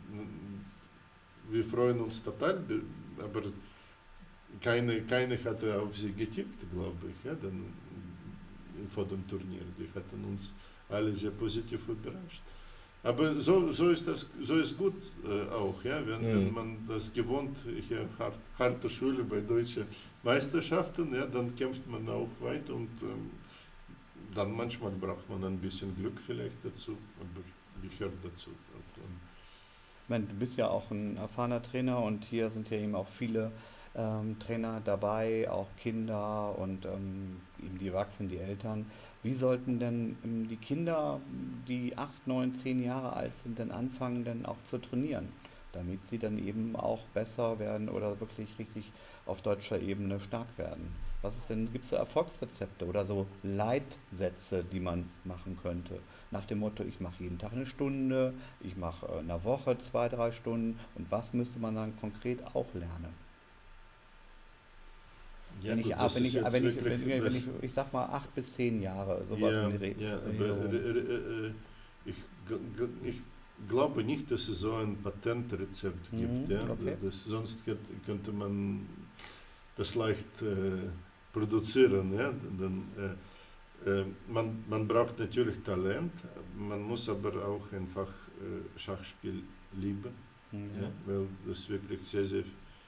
wir freuen uns total, aber keine, keine hatte auf sie getippt, glaube ich, ja, dann, vor dem Turnier. Die hatten uns alle sehr positiv überrascht. Aber so, so ist das, so ist gut äh, auch, ja, wenn, mhm. wenn man das gewohnt, hier hart, harte Schule bei deutschen Meisterschaften, ja, dann kämpft man auch weit und ähm, dann manchmal braucht man ein bisschen Glück vielleicht dazu, aber gehört dazu. Ich meine, du bist ja auch ein erfahrener Trainer und hier sind ja eben auch viele ähm, Trainer dabei, auch Kinder und ähm, eben die Erwachsenen, die Eltern. Wie sollten denn ähm, die Kinder, die acht, neun, zehn Jahre alt sind, denn anfangen, denn auch zu trainieren, damit sie dann eben auch besser werden oder wirklich richtig auf deutscher Ebene stark werden? Was ist denn, gibt es da Erfolgsrezepte oder so Leitsätze, die man machen könnte? Nach dem Motto, ich mache jeden Tag eine Stunde, ich mache in einer Woche zwei, drei Stunden. Und was müsste man dann konkret auch lernen? Ja, wenn, gut, ich, wenn, ich, wenn, ich, wenn, ich, wenn ich, ich sag mal acht bis zehn Jahre, sowas ja, in die Rede. Ja, aber, äh, äh, ich, ich glaube nicht, dass es so ein Patentrezept gibt. Mhm, ja? Okay. Das, sonst könnte man das leicht äh, produzieren. Ja? Dann, äh, äh, man, man braucht natürlich Talent, man muss aber auch einfach äh, Schachspiel lieben, mhm. ja? Weil das wirklich sehr, sehr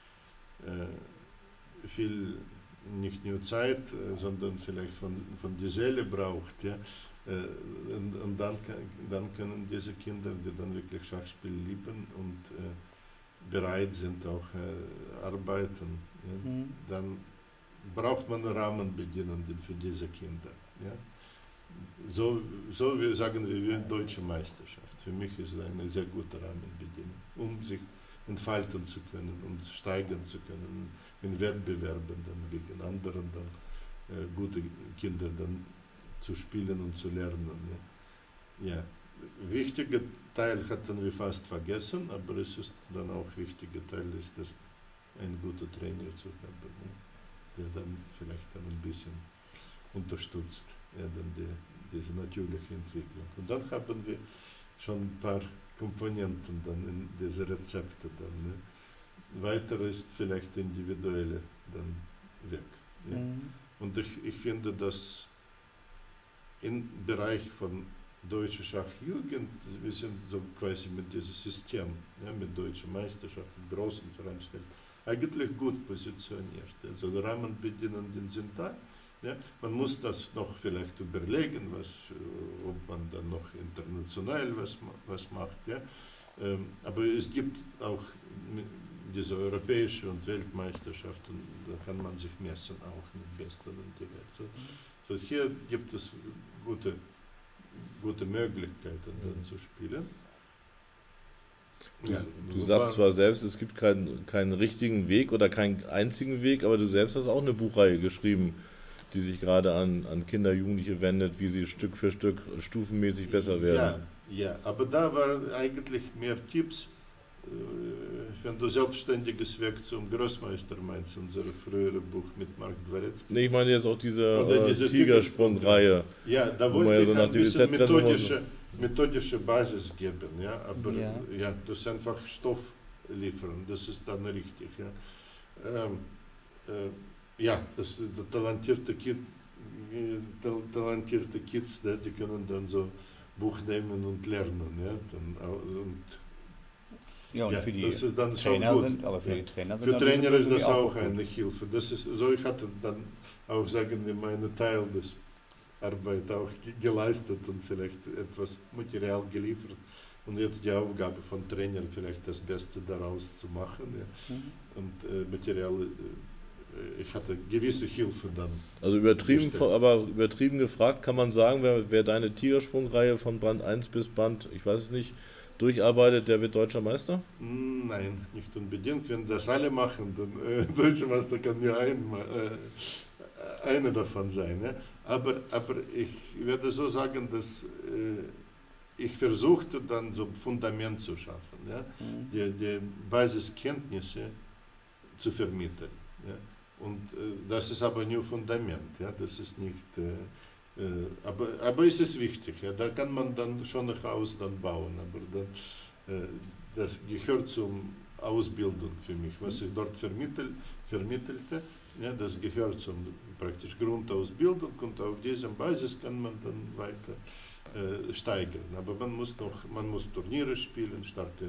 äh, viel, nicht nur Zeit, äh, sondern vielleicht von, von der Seele braucht. Ja? Äh, und und dann, dann können diese Kinder, die dann wirklich Schachspiel lieben und äh, bereit sind, auch äh, arbeiten, ja? Mhm. Dann braucht man Rahmenbedingungen für diese Kinder. Ja? So, so wie sagen wir, wie deutsche Meisterschaft. Für mich ist es eine sehr gute Rahmenbedingung, um sich entfalten zu können und steigern zu können, in Wettbewerben dann gegen anderen dann, äh, gute Kinder dann zu spielen und zu lernen. Ja. Ja. Wichtiger Teil hatten wir fast vergessen, aber es ist dann auch wichtiger Teil, ist das ein guter Trainer zu haben, ja, der dann vielleicht dann ein bisschen unterstützt, ja, dann die, diese natürliche Entwicklung. Und dann haben wir schon ein paar Komponenten dann in diese Rezepte dann. Ne? Weiter ist vielleicht individuelle dann weg. Ja? Mhm. Und ich, ich finde, dass im Bereich von deutscher Schachjugend, wir sind so quasi mit diesem System, ja, mit deutschen Meisterschaften, großen Veranstaltungen, eigentlich gut positioniert. Also die Rahmenbedingungen sind da. Ja. Man muss das noch vielleicht überlegen, was, ob man dann noch international was, was macht. Ja. Ähm, aber es gibt auch diese europäische und Weltmeisterschaften, da kann man sich messen auch mit Besten und der Welt. So, so hier gibt es gute, gute Möglichkeiten dann zu spielen. Ja, du du sagst zwar selbst, es gibt keinen, keinen richtigen Weg oder keinen einzigen Weg, aber du selbst hast auch eine Buchreihe geschrieben, die sich gerade an, an Kinder, Jugendliche wendet, wie sie Stück für Stück stufenmäßig besser werden. Ja, ja, aber da waren eigentlich mehr Tipps wenn du selbstständiges Werk zum Großmeister meinst, unser früheres Buch mit Mark Dworetzky. Nee, ich meine jetzt auch diese, Oder äh, diese Tigersprung-Reihe. Ja, da wo man wollte ja ich so nach ein dem bisschen Rezept dann nochmal methodische, methodische Basis geben, ja, aber Ja. ja. das ist einfach Stoff liefern, das ist dann richtig. Ja, ähm, äh, ja das ist der talentierte Kid, äh, tal talentierte Kids, ja, die können dann so Buch nehmen und lernen. Ja, dann, und, Ja, und ja, für die das ist dann schon Trainer gut. sind, aber für Ja. die Trainer sind Für dann Trainer diese ist das Bücher auch gut. eine Hilfe. Das ist, so ich hatte dann auch, sagen wir, meine Teil des Arbeit auch ge geleistet und vielleicht etwas Material geliefert. Und jetzt die Aufgabe von Trainern, vielleicht das Beste daraus zu machen. Ja. Mhm. Und äh, Material, äh, ich hatte gewisse Hilfe dann. Also übertrieben, gestellt. aber übertrieben gefragt, kann man sagen, wer, wer deine Tigersprung-Reihe von Band eins bis Band, ich weiß es nicht, durcharbeitet, der wird deutscher Meister? Nein, nicht unbedingt. Wenn das alle machen, dann äh, Deutscher Meister kann nur ein, äh, einer davon sein. Ja? Aber, aber ich werde so sagen, dass äh, ich versuchte dann so ein Fundament zu schaffen, ja? Mhm. die, die Basiskenntnisse zu vermitteln. Ja? Und äh, das ist aber nur Fundament, ja? Das ist nicht, äh, äh, aber, aber es ist wichtig, ja? Da kann man dann schon nach Hause dann bauen, aber dann, äh, das gehört zur Ausbildung für mich, was ich dort vermittel, vermittelte. Ja, das gehört zum praktisch Grundausbildung und auf dieser Basis kann man dann weiter äh, steigern. Aber man muss noch, man muss Turniere spielen, starke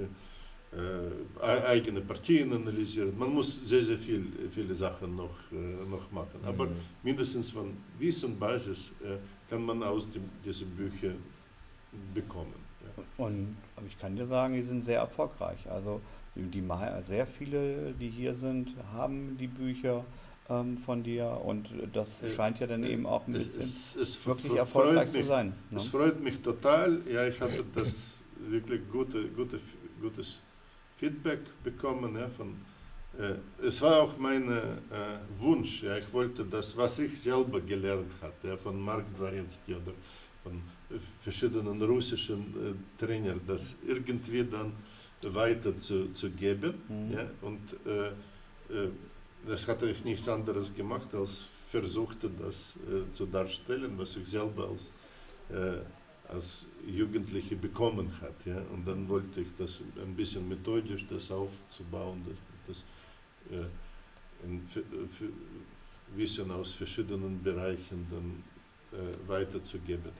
äh, äh, eigene Partien analysieren. Man muss sehr, sehr viel, viele Sachen noch, äh, noch machen. Aber Mhm. mindestens von Wissen, Basis äh, kann man aus dem, diesen Büchern bekommen. Ja. Und aber ich kann dir sagen, die sind sehr erfolgreich. Also die Ma- sehr viele, die hier sind, haben die Bücher ähm, von dir und das Äh, scheint ja dann äh, eben auch ein es- bisschen es- es wirklich freut erfolgreich mich, zu sein. Ne? Es freut mich total. Ja, ich hatte das wirklich gute, gute, gutes Feedback bekommen. Ja, von, äh, es war auch mein äh, Wunsch. Ja, ich wollte das, was ich selber gelernt hatte, ja, von Mark Dworetzky oder von äh, verschiedenen russischen äh, Trainern, das irgendwie dann weiter zu, zu geben. Mhm. Ja, und äh, äh, das hatte ich nichts anderes gemacht, als versuchte das äh, zu darstellen, was ich selber als, äh, als Jugendliche bekommen hat. Ja? Und dann wollte ich das ein bisschen methodisch das aufzubauen, das, das äh, in, für, für Wissen aus verschiedenen Bereichen dann äh, weiterzugeben.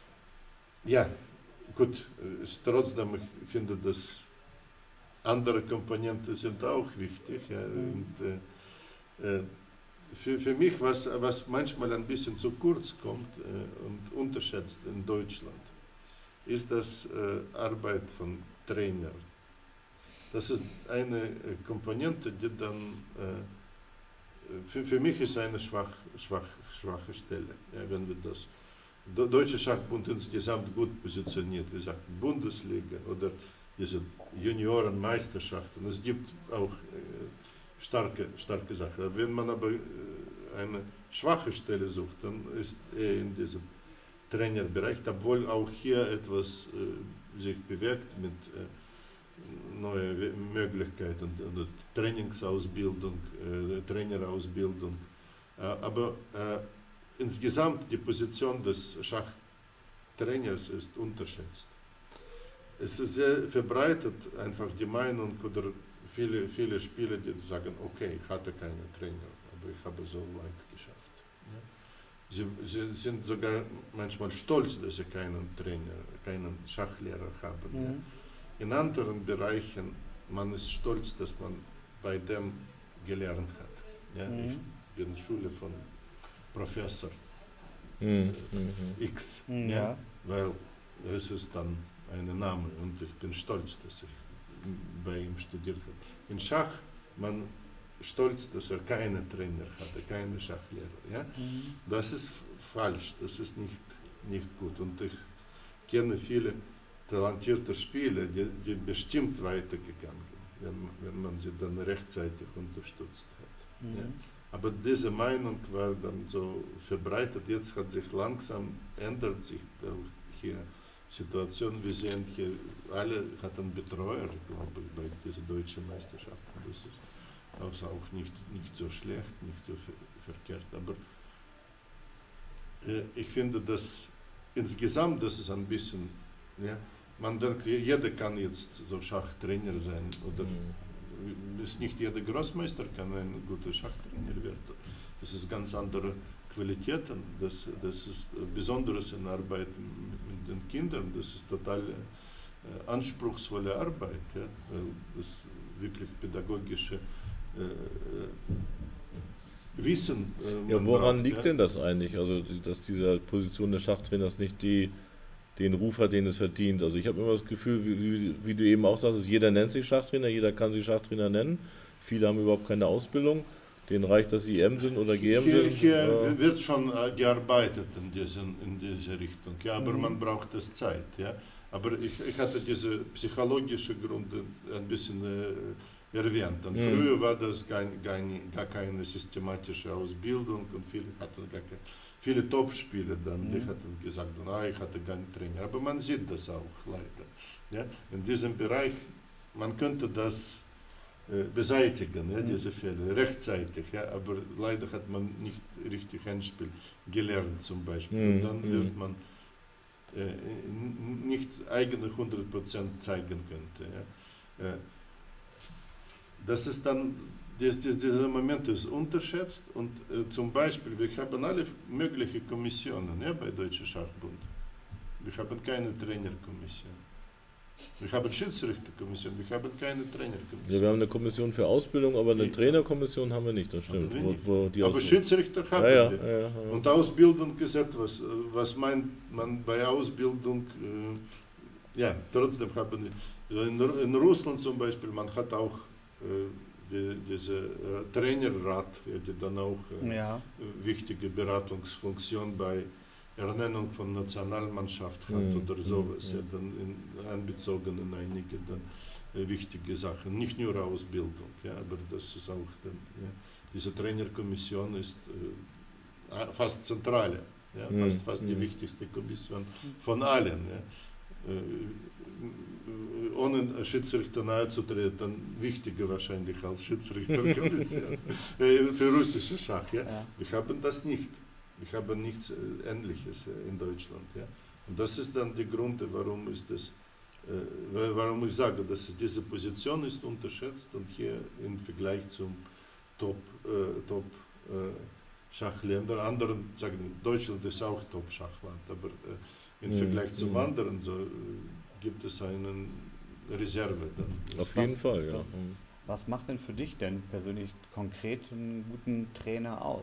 Ja, gut, äh, ist trotzdem, ich finde, dass andere Komponenten sind auch wichtig. Ja? Und, äh, äh, für, für mich, was, was manchmal ein bisschen zu kurz kommt äh, und unterschätzt in Deutschland, ist das äh, Arbeit von Trainern. Das ist eine äh, Komponente, die dann, äh, für, für mich ist eine schwach, schwach, schwache Stelle. Ja, wenn wir das Do- Deutsche Schachbund insgesamt gut positioniert, wie gesagt, Bundesliga oder diese Juniorenmeisterschaften. Es gibt auch äh, starke, starke Sachen. Wenn man aber äh, eine schwache Stelle sucht, dann ist er in diesem Trainerbereich, obwohl auch hier etwas äh, sich bewegt mit äh, neuen We- Möglichkeiten, also Trainingsausbildung, äh, Trainerausbildung. Äh, aber äh, insgesamt die Position des Schachtrainers ist unterschätzt. Es ist sehr verbreitet, einfach die Meinung, oder viele, viele Spieler, die sagen, okay, ich hatte keinen Trainer, aber ich habe so weit geschafft. Ja. Sie, sie sind sogar manchmal stolz, dass sie keinen Trainer, keinen Schachlehrer haben. Ja. Mhm. In anderen Bereichen, man ist stolz, dass man bei dem gelernt hat. Ja. Mhm. Ich bin Schule von Professor Mhm. Mhm. X, Mhm, ja. weil es ist dann ein Name und ich bin stolz, dass ich bei ihm studiert habe. In Schach, man stolz, dass er keinen Trainer hatte, keinen Schachlehrer. Ja? Mhm. Das ist falsch, das ist nicht, nicht gut. Und ich kenne viele talentierte Spieler, die, die bestimmt weitergegangen sind, wenn, wenn man sie dann rechtzeitig unterstützt hat. Mhm. Ja? Aber diese Meinung war dann so verbreitet, jetzt hat sich langsam, ändert sich auch hier Situation. Wir sehen hier, alle hatten Betreuer, glaube ich, bei dieser deutschen Meisterschaft. Das ist also auch nicht, nicht so schlecht, nicht so ver verkehrt. Aber äh, ich finde, dass insgesamt, das ist ein bisschen, ja, man denkt, jeder kann jetzt so Schachtrainer sein. Oder mhm. ist nicht jeder Großmeister kann ein guter Schachtrainer werden. Das ist ganz andere Qualitäten, das, das ist Besonderes in Arbeit mit den Kindern, das ist total äh, anspruchsvolle Arbeit, ja, weil das wirklich pädagogische äh, Wissen äh, Ja, woran braucht, liegt ja? denn das eigentlich? Also, dass diese Position des Schachtrainers nicht die, den Ruf hat, den es verdient. Also ich habe immer das Gefühl, wie, wie, wie du eben auch sagst, jeder nennt sich Schachtrainer, jeder kann sich Schachtrainer nennen, viele haben überhaupt keine Ausbildung. Denen reicht, dass sie I M sind oder G M Hier, sind. hier ja. wird schon äh, gearbeitet in, diesen, in diese Richtung, ja, aber Mhm. man braucht das Zeit. Ja. Aber ich, ich hatte diese psychologische Gründe ein bisschen äh, erwähnt. Und Mhm. früher war das gar, gar, nie- gar keine systematische Ausbildung und viele hatten gar keine, viele Top-Spieler dann, die Mhm. hatten gesagt, na, ich hatte keinen Trainer. Aber man sieht das auch leider. Ja. In diesem Bereich, man könnte das äh, beseitigen, ja, Mhm. diese Fälle, rechtzeitig, ja, aber leider hat man nicht richtig Handspiel gelernt zum Beispiel. Mhm. Und dann Mhm. wird man äh, n- nicht eigene hundert Prozent zeigen könnte. Ja. Äh, das ist dann, dies, dies, dieser Moment ist unterschätzt und äh, zum Beispiel, wir haben alle möglichen Kommissionen, ja, bei Deutschen Schachbund. Wir haben keine Trainerkommission. Wir haben Schiedsrichterkommission, wir haben keine Ja, Trainerkommission. wir haben eine Kommission für Ausbildung, aber eine Ja. Trainerkommission haben wir nicht, das stimmt. wir Wo, nicht. wo die Aber Aus- Schiedsrichter haben ja, ja, wir. ja, ja, ja. Und Ausbildung ist etwas, äh, was meint man bei Ausbildung, äh, ja, trotzdem haben wir, in, Ru- in Russland zum Beispiel, man hat auch äh, die, diese äh, Trainerrat, ja, die dann auch äh, Ja. äh, wichtige Beratungsfunktion bei Ernennung von Nationalmannschaft hat Mhm, oder mhm, sowas, ja, mhm. dann in, einbezogen in einige dann, äh, wichtige Sachen, nicht nur Ausbildung, ja, aber das ist auch dann, ja, diese Trainerkommission ist äh, fast zentrale, ja, Mhm, fast, fast die mhm. wichtigste Kommission von allen. Ja. Äh, ohne Schiedsrichter nahe zu treten, wichtiger wahrscheinlich als Schiedsrichterkommission äh, für russische Schach. Ja. Ja. Wir haben das nicht. Wir haben nichts äh, Ähnliches äh, in Deutschland. Ja. Und das ist dann der Grund, warum ist das, äh, wa- warum ich sage, dass es diese Position ist unterschätzt und hier im Vergleich zum Top, äh, Top äh, Schachländer, anderen sagen, Deutschland ist auch Top Schachland, aber äh, im Mhm, Vergleich zum mhm. anderen so, äh, gibt es eine Reserve dann. Auf Was- jeden Fall, ja. was- Was macht denn für dich denn persönlich konkret einen guten Trainer aus?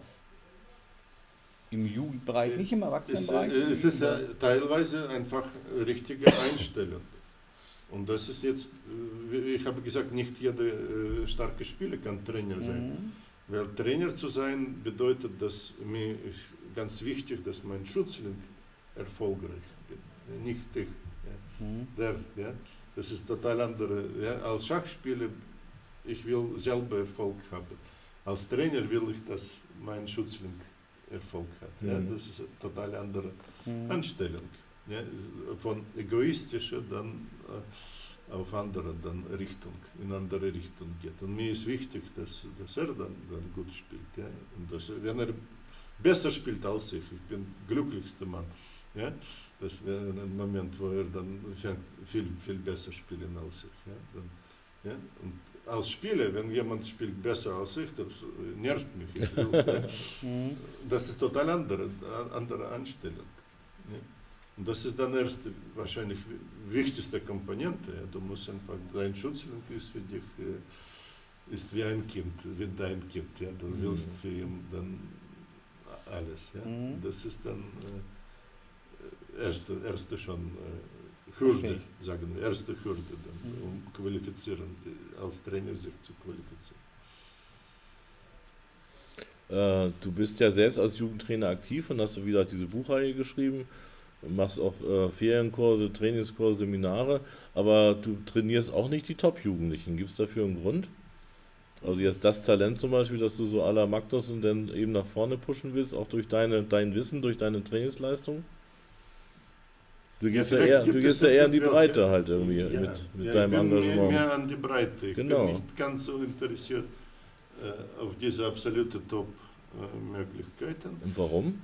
Im Jugendbereich, Äh, nicht im Es, Erwachsenenbereich? äh, es ist äh, teilweise einfach richtige Einstellung. Und das ist jetzt, äh, wie ich habe gesagt, nicht jeder äh, starke Spieler kann Trainer sein. Mhm. Weil Trainer zu sein bedeutet, dass mir ist ganz wichtig, dass mein Schützling erfolgreich bin, nicht ich. Ja. Mhm. Der, ja. Das ist total andere. Ja. Als Schachspieler, ich will selber Erfolg haben. Als Trainer will ich, dass mein Schützling Erfolg hat. Ja. Mhm. Das ist eine total andere Mhm. Einstellung. Ja. Von egoistischer dann äh, auf andere dann Richtung, in andere Richtung geht. Und mir ist wichtig, dass, dass er dann, dann gut spielt. Ja. Und dass, er- wenn er besser spielt als ich, ich bin der glücklichste Mann. Ja. Das wäre ein Moment, wo er dann fängt, viel, viel besser spielen als ich. Ja. Dann, ja. Und als Spieler, wenn jemand spielt besser als ich, das äh, nervt mich. Ich will, ja. Mhm. Das ist total andere, andere Einstellung. Ja. Und das ist dann erst wahrscheinlich wi- wichtigste Komponente. Ja. Du musst einfach, dein Schützling ist für dich äh, ist wie ein Kind, wie dein Kind. Ja. Du Mhm. willst für ihn dann alles. Ja. Mhm. Das ist dann äh, erste, erste schon äh, Hürde, Verstehe sagen wir, erste Hürde, dann, Mhm. um qualifizieren, die- als Trainer sich zu qualifizieren. Äh, du bist ja selbst als Jugendtrainer aktiv und hast, wie gesagt, diese Buchreihe geschrieben, machst auch äh, Ferienkurse, Trainingskurse, Seminare, aber du trainierst auch nicht die Top-Jugendlichen. Gibt es dafür einen Grund? Also jetzt das Talent zum Beispiel, dass du so à la Magnus und dann eben nach vorne pushen willst, auch durch deine, dein Wissen, durch deine Trainingsleistung? Du gehst Ja, ja, vielleicht eher, du gibt gehst es ja eher in die etwas, Breite ja. halt irgendwie Ja, mit, mit ja, deinem ich bin mehr, Engagement. mehr an die Breite. Ich Genau. bin nicht ganz so interessiert äh, auf diese absolute Top-Möglichkeiten. Und warum?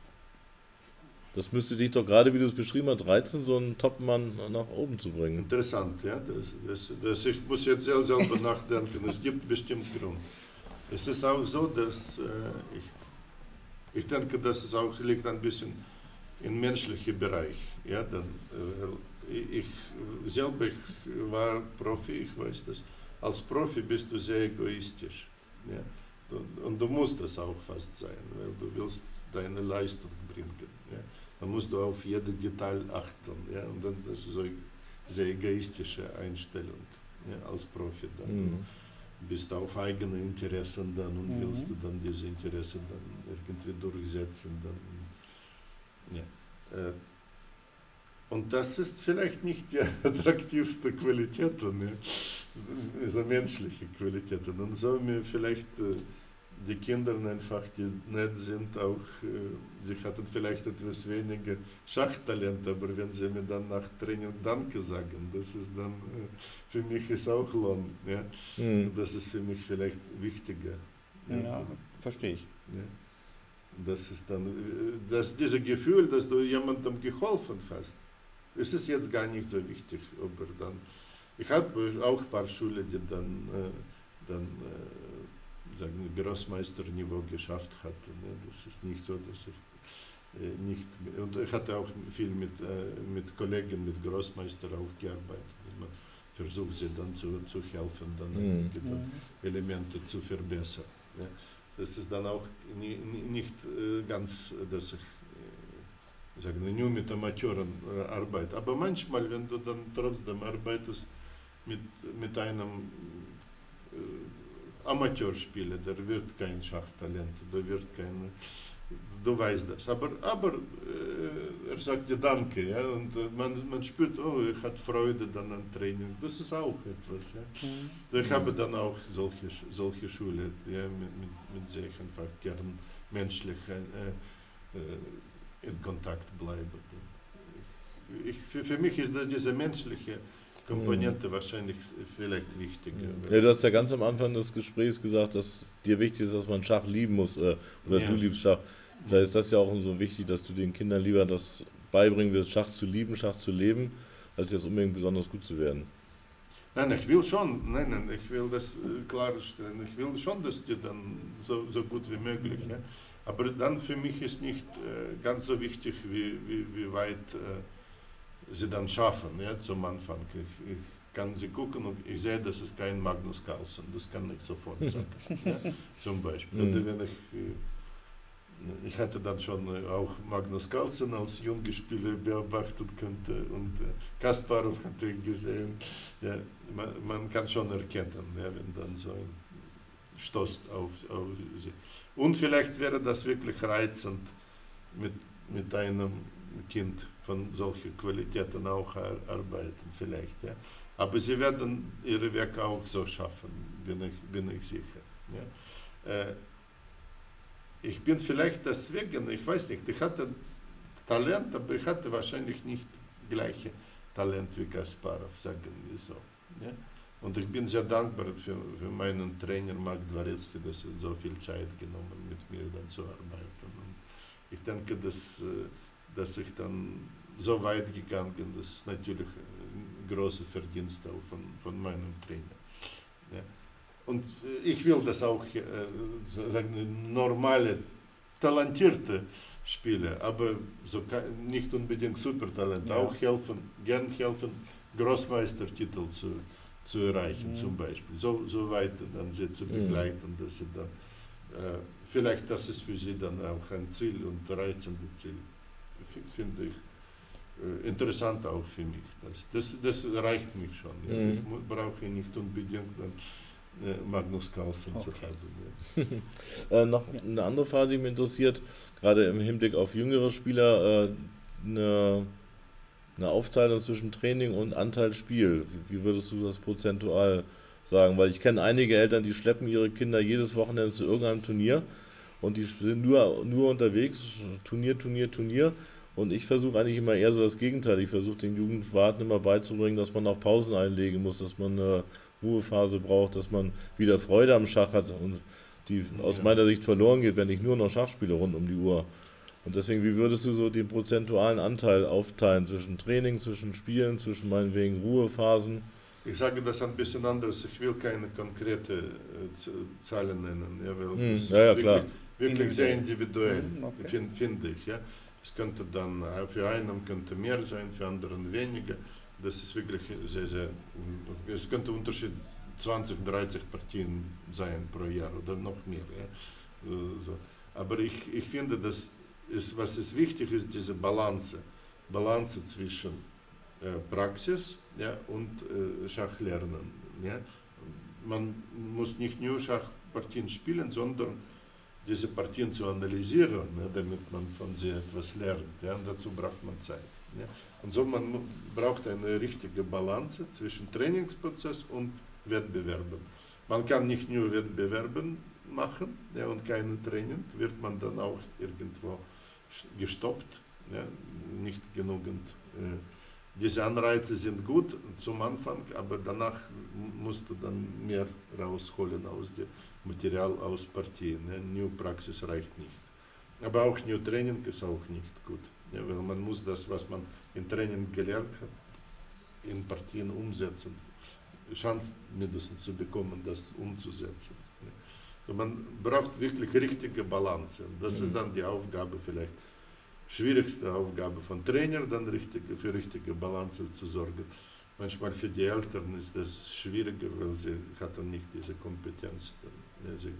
Das müsste dich doch gerade, wie du es beschrieben hast, reizen, so einen Topmann nach oben zu bringen. Interessant, ja. Das, das, das, ich muss jetzt sel- selber nachdenken. Es gibt bestimmt Grund. Es ist auch so, dass äh, ich, ich denke, dass es auch liegt ein bisschen im menschlichen Bereich. Ja, dann, äh, ich ich selber ich war Profi, ich weiß das. Als Profi bist du sehr egoistisch. Ja? Und, und du musst das auch fast sein, weil du willst deine Leistung bringen. Ja? Dann musst du auf jede Detail achten. Ja? Und dann das ist so eine sehr egoistische Einstellung, ja, als Profi. Dann. Mhm. Du bist auf eigene Interessen dann und Mhm. willst du dann diese Interessen dann irgendwie durchsetzen. Dann, ja. Äh, Und das ist vielleicht nicht die attraktivste Qualität, ne? Diese menschliche Qualität. Und so mir vielleicht äh, die Kinder einfach, die nett sind, auch, äh, sie hatten vielleicht etwas weniger Schachtalent, aber wenn sie mir dann nach Training Danke sagen, das ist dann, äh, für mich ist auch Lohn. Ja? Mhm. Das ist für mich vielleicht wichtiger. Ja, verstehe ich. Ja? Das ist dann, äh, dass dieses Gefühl, dass du jemandem geholfen hast. Es ist jetzt gar nicht so wichtig, ob er dann. Ich habe auch ein paar Schulen, die dann, äh, dann äh, sagen wir, Großmeisterniveau geschafft hatten. Ne? Das ist nicht so, dass ich äh, nicht. Und ich hatte auch viel mit, äh, mit Kollegen, mit Großmeister auch gearbeitet. Man versucht sie dann zu, zu helfen, dann Mhm. dann Elemente zu verbessern. Ja? Das ist dann auch nie, nie, nicht äh, ganz, dass ich sagen, nur mit Amateuren äh, arbeite. Aber manchmal, wenn du dann trotzdem arbeitest mit, mit einem äh, Amateurspieler, der wird kein Schachtalent, der wird kein, du weißt das. Aber, aber äh, er sagt dir Danke, ja, und äh, man, man spürt, oh, er hat Freude dann an Training. Das ist auch etwas. Ja. Mhm. Ich habe dann auch solche, solche Schule, ja, mit, mit, mit sehr einfach gern menschlich äh, äh, in Kontakt bleiben. Ich, für, für mich ist das diese menschliche Komponente mhm. wahrscheinlich vielleicht wichtiger. Ja, du hast ja ganz am Anfang des Gesprächs gesagt, dass dir wichtig ist, dass man Schach lieben muss, äh, oder ja. du liebst Schach. Vielleicht ist das ja auch so wichtig, dass du den Kindern lieber das beibringen willst, Schach zu lieben, Schach zu leben, als jetzt unbedingt besonders gut zu werden. Nein, ich will schon, nein, nein, ich will das äh, klarstellen. Ich will schon, dass die dann so, so gut wie möglich. Ja. Aber dann für mich ist nicht äh, ganz so wichtig, wie, wie, wie weit äh, sie dann schaffen, ja, zum Anfang. Ich, ich kann sie gucken und ich sehe, das ist kein Magnus Carlsen, das kann ich sofort sagen, ja, zum Beispiel. Oder wenn ich, äh, ich hatte dann schon äh, auch Magnus Carlsen als junger Spieler beobachten könnte und äh, Kasparov hatte ich gesehen. Ja, man, man kann schon erkennen, ja, wenn dann so ein stößt auf, auf sie. Und vielleicht wäre das wirklich reizend, mit, mit einem Kind von solchen Qualitäten auch ar arbeiten, vielleicht. Ja. Aber sie werden ihren Weg auch so schaffen, bin ich, bin ich sicher. Ja. Äh, ich bin vielleicht deswegen, ich weiß nicht, ich hatte Talent, aber ich hatte wahrscheinlich nicht gleiche Talent wie Kasparov, sagen wir so. Ja. Und ich bin sehr dankbar für, für meinen Trainer Mark Dvoretsky, dass er so viel Zeit genommen mit mir dann zu arbeiten. Und ich denke, dass, dass ich dann so weit gegangen bin, das ist natürlich ein großer Verdienst auch von, von meinem Trainer. Ja. Und ich will das auch äh, sagen, normale, talentierte Spieler, aber so nicht unbedingt Supertalent, ja. Auch helfen, gern helfen, Großmeistertitel zu zu erreichen, mhm. zum Beispiel. So, so weit dann sie zu begleiten, mhm. dass sie dann, äh, vielleicht das ist für sie dann auch ein Ziel und reizendes Ziel, finde ich äh, interessant auch für mich. Das, das, das reicht mich schon. Ja. Mhm. Ich brauche nicht unbedingt dann äh, Magnus Carlsen okay. zu haben. Ja. äh, noch eine andere Frage, die mich interessiert, gerade im Hinblick auf jüngere Spieler, äh, eine eine Aufteilung zwischen Training und Anteil Spiel. Wie, wie würdest du das prozentual sagen? Weil ich kenne einige Eltern, die schleppen ihre Kinder jedes Wochenende zu irgendeinem Turnier und die sind nur, nur unterwegs, Turnier, Turnier, Turnier Und ich versuche eigentlich immer eher so das Gegenteil. Ich versuche den Jugendwarten immer beizubringen, dass man auch Pausen einlegen muss, dass man eine Ruhephase braucht, dass man wieder Freude am Schach hat und die aus Ja. meiner Sicht verloren geht, wenn ich nur noch Schach spiele rund um die Uhr. Und deswegen, wie würdest du so den prozentualen Anteil aufteilen zwischen Training, zwischen Spielen, zwischen meinetwegen Ruhephasen? Ich sage das ein bisschen anders, ich will keine konkrete äh, Z- Zahlen nennen, ja, weil Hm, das ja, ja, ist klar. wirklich, wirklich sehr individuell, Hm, okay. find, finde ich. Ja. Es könnte dann, äh, für einen könnte mehr sein, für anderen weniger. Das ist wirklich sehr, sehr, es könnte Unterschied zwanzig, dreißig Partien sein pro Jahr oder noch mehr. Ja. Äh, So. Aber ich, ich finde, dass ist, was ist wichtig ist, diese Balance, Balance zwischen äh, Praxis, ja, und äh, Schachlernen. Ja. Man muss nicht nur Schachpartien spielen, sondern diese Partien zu analysieren, ja, damit man von sie etwas lernt. Ja, und dazu braucht man Zeit. Ja. Und so man mu- braucht eine richtige Balance zwischen Trainingsprozess und Wettbewerben. Man kann nicht nur Wettbewerben machen, ja, und kein Training, wird man dann auch irgendwo sch- gestoppt, ja, nicht genügend. Äh, diese Anreize sind gut zum Anfang, aber danach m- musst du dann mehr rausholen aus dem Material, aus Partien. Ja. New Praxis reicht nicht. Aber auch New Training ist auch nicht gut, ja, weil man muss das, was man im Training gelernt hat, in Partien umsetzen. Chance mindestens zu bekommen, das umzusetzen. Ja. So, man braucht wirklich richtige Balance. Das Mhm. ist dann die Aufgabe vielleicht, schwierigste Aufgabe von Trainer, dann richtige, für richtige Balance zu sorgen. Manchmal für die Eltern ist das schwieriger, weil sie hatten nicht diese Kompetenz. Ja, sie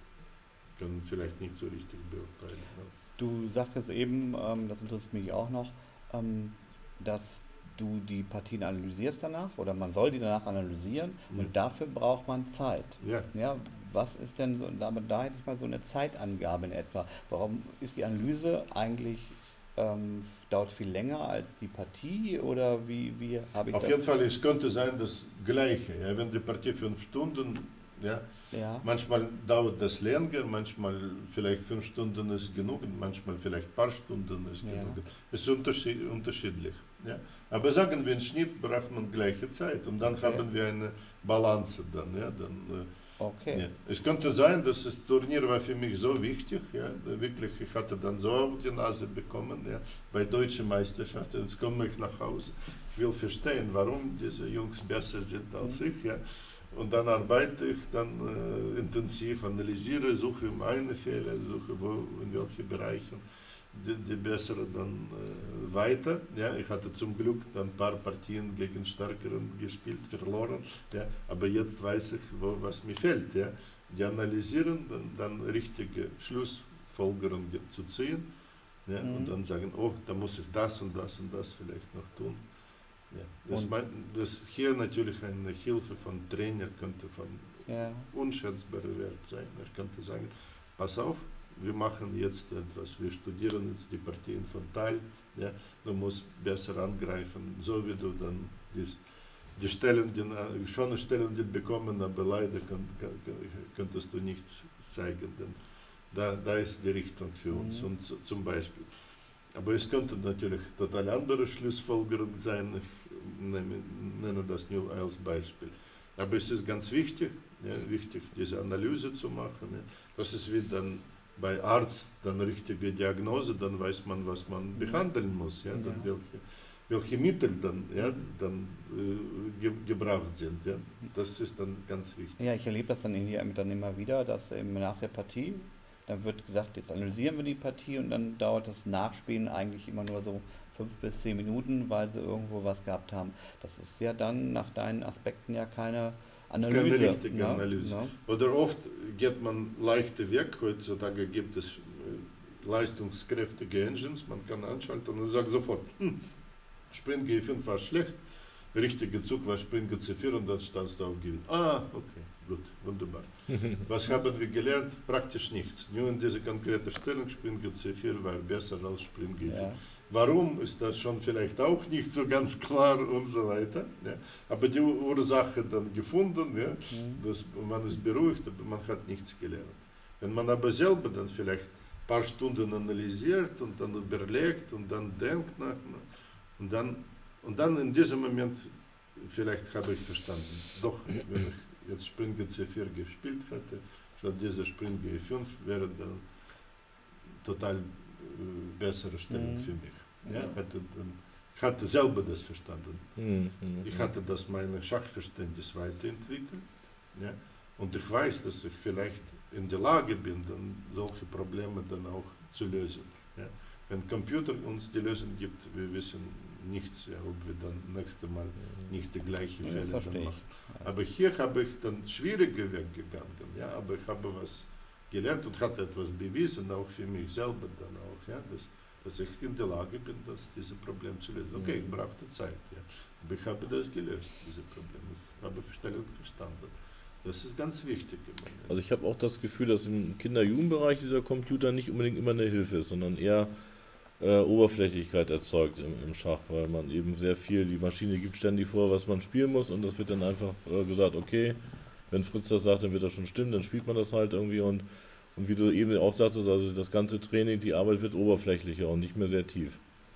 können vielleicht nicht so richtig beurteilen. Ja. Du sagtest eben, ähm, das interessiert mich auch noch, ähm, dass du die Partien analysierst danach oder man soll die danach analysieren Ja. und dafür braucht man Zeit. Ja. Ja, was ist denn so, da, da hätte ich mal so eine Zeitangabe in etwa. Warum ist die Analyse eigentlich, ähm, dauert viel länger als die Partie oder wie, wie habe ich Auf das? jeden Fall, es könnte sein das Gleiche. Ja, wenn die Partie fünf Stunden, ja, Ja, manchmal dauert das länger, manchmal vielleicht fünf Stunden ist genug, manchmal vielleicht ein paar Stunden ist Ja. genug. Es ist unterschied, unterschiedlich. Ja. Aber sagen wir, im Schnitt braucht man gleiche Zeit und dann Okay. haben wir eine Balance dann. Ja, dann äh, okay. ja. Es könnte sein, dass das Turnier war für mich so wichtig, ja, da wirklich, ich hatte dann so auf die Nase bekommen, ja, bei deutschen Meisterschaften. Jetzt komme ich nach Hause, ich will verstehen, warum diese Jungs besser sind als Mhm. ich, ja. Und dann arbeite ich dann äh, intensiv, analysiere, suche meine Fehler, suche wo, in welchen Bereichen die, die bessere dann äh, weiter. Ja, ich hatte zum Glück dann ein paar Partien gegen Stärkeren gespielt, verloren. Ja, aber jetzt weiß ich, wo, was mir fehlt. Ja. Die analysieren, dann, dann richtige Schlussfolgerungen zu ziehen, ja, Mhm. und dann sagen, oh, da muss ich das und das und das vielleicht noch tun. Ja. Das, Und- mein, das hier natürlich eine Hilfe von Trainer könnte von Ja, unschätzbarer Wert sein. Er könnte sagen, pass auf, wir machen jetzt etwas, wir studieren jetzt die Partien von Teil, ja, du musst besser angreifen, so wie du dann die, die Stellen, die äh, schöne Stellen die bekommen, aber leider könnt, könntest du nichts zeigen, denn da, da ist die Richtung für uns. Mhm. Und so- zum Beispiel. Aber es könnte natürlich total andere Schlussfolgerung sein, ich nenne, nenne das nur als Beispiel. Aber es ist ganz wichtig, ja, wichtig diese Analyse zu machen. Ja. Das ist wie dann bei Arzt dann richtige Diagnose, dann weiß man, was man behandeln muss, ja, dann Ja. welche, welche Mittel dann, ja, dann äh, ge gebraucht sind. Ja. Das ist dann ganz wichtig. ja, ich erlebe das dann, hier dann immer wieder, dass eben nach der Partie, dann wird gesagt, jetzt analysieren wir die Partie und dann dauert das Nachspielen eigentlich immer nur so fünf bis zehn Minuten, weil sie irgendwo was gehabt haben. Das ist ja dann nach deinen Aspekten ja keine Analyse. Keine richtige ne? Analyse. Ne? Oder oft geht man leichter weg. Heutzutage gibt es äh, leistungskräftige Engines, man kann anschalten und sagt sofort, hm, Spring G fünf war schlecht, richtiger Zug war Spring C vier und dann standst du auf Gewinn. Ah, okay, gut, wunderbar. Was haben wir gelernt? Praktisch nichts. Nur in dieser konkreten Stellung Spring C vier war besser als Spring G fünf. Ja. Warum ist das schon vielleicht auch nicht so ganz klar und so weiter. Ja. Aber die Ursache dann gefunden, ja, Mhm. dass man ist beruhigt, aber man hat nichts gelernt. Wenn man aber selber dann vielleicht ein paar Stunden analysiert und dann überlegt und dann denkt nach. Und dann, und dann in diesem Moment, vielleicht habe ich verstanden, doch, wenn ich jetzt Springer C vier gespielt hätte, statt dieser Springer E fünf wäre dann total äh, bessere Stellung mhm. für mich. Ja, hatte dann, ich hatte selber das verstanden. Mhm. Ich hatte das mein Schachverständnis weiterentwickelt. Ja, und ich weiß, dass ich vielleicht in der Lage bin, dann solche Probleme dann auch zu lösen. Ja. Wenn Computer uns die Lösung gibt, wir wissen nichts, ja, ob wir dann nächstes Mal nicht die gleichen Fälle ja, dann machen. Ja. Aber hier habe ich dann schwieriger Weg gegangen, ja, aber ich habe was gelernt und hatte etwas bewiesen, auch für mich selber dann auch, ja, dass, dass ich in der Lage bin, dass diese Problem zu lösen. Okay, ich brauchte Zeit, ja, aber ich habe das gelöst, diese Probleme. Ich habe Stellung verstanden. Das ist ganz wichtig. Also ich habe auch das Gefühl, dass im Kinder-Jugendbereich dieser Computer nicht unbedingt immer eine Hilfe ist, sondern eher äh, Oberflächlichkeit erzeugt im, im Schach, weil man eben sehr viel, die Maschine gibt ständig vor, was man spielen muss und das wird dann einfach äh, gesagt, okay, wenn Fritz das sagt, dann wird das schon stimmen, dann spielt man das halt irgendwie und, und wie du eben auch sagtest, also das ganze Training, die Arbeit wird oberflächlicher und nicht mehr sehr tief.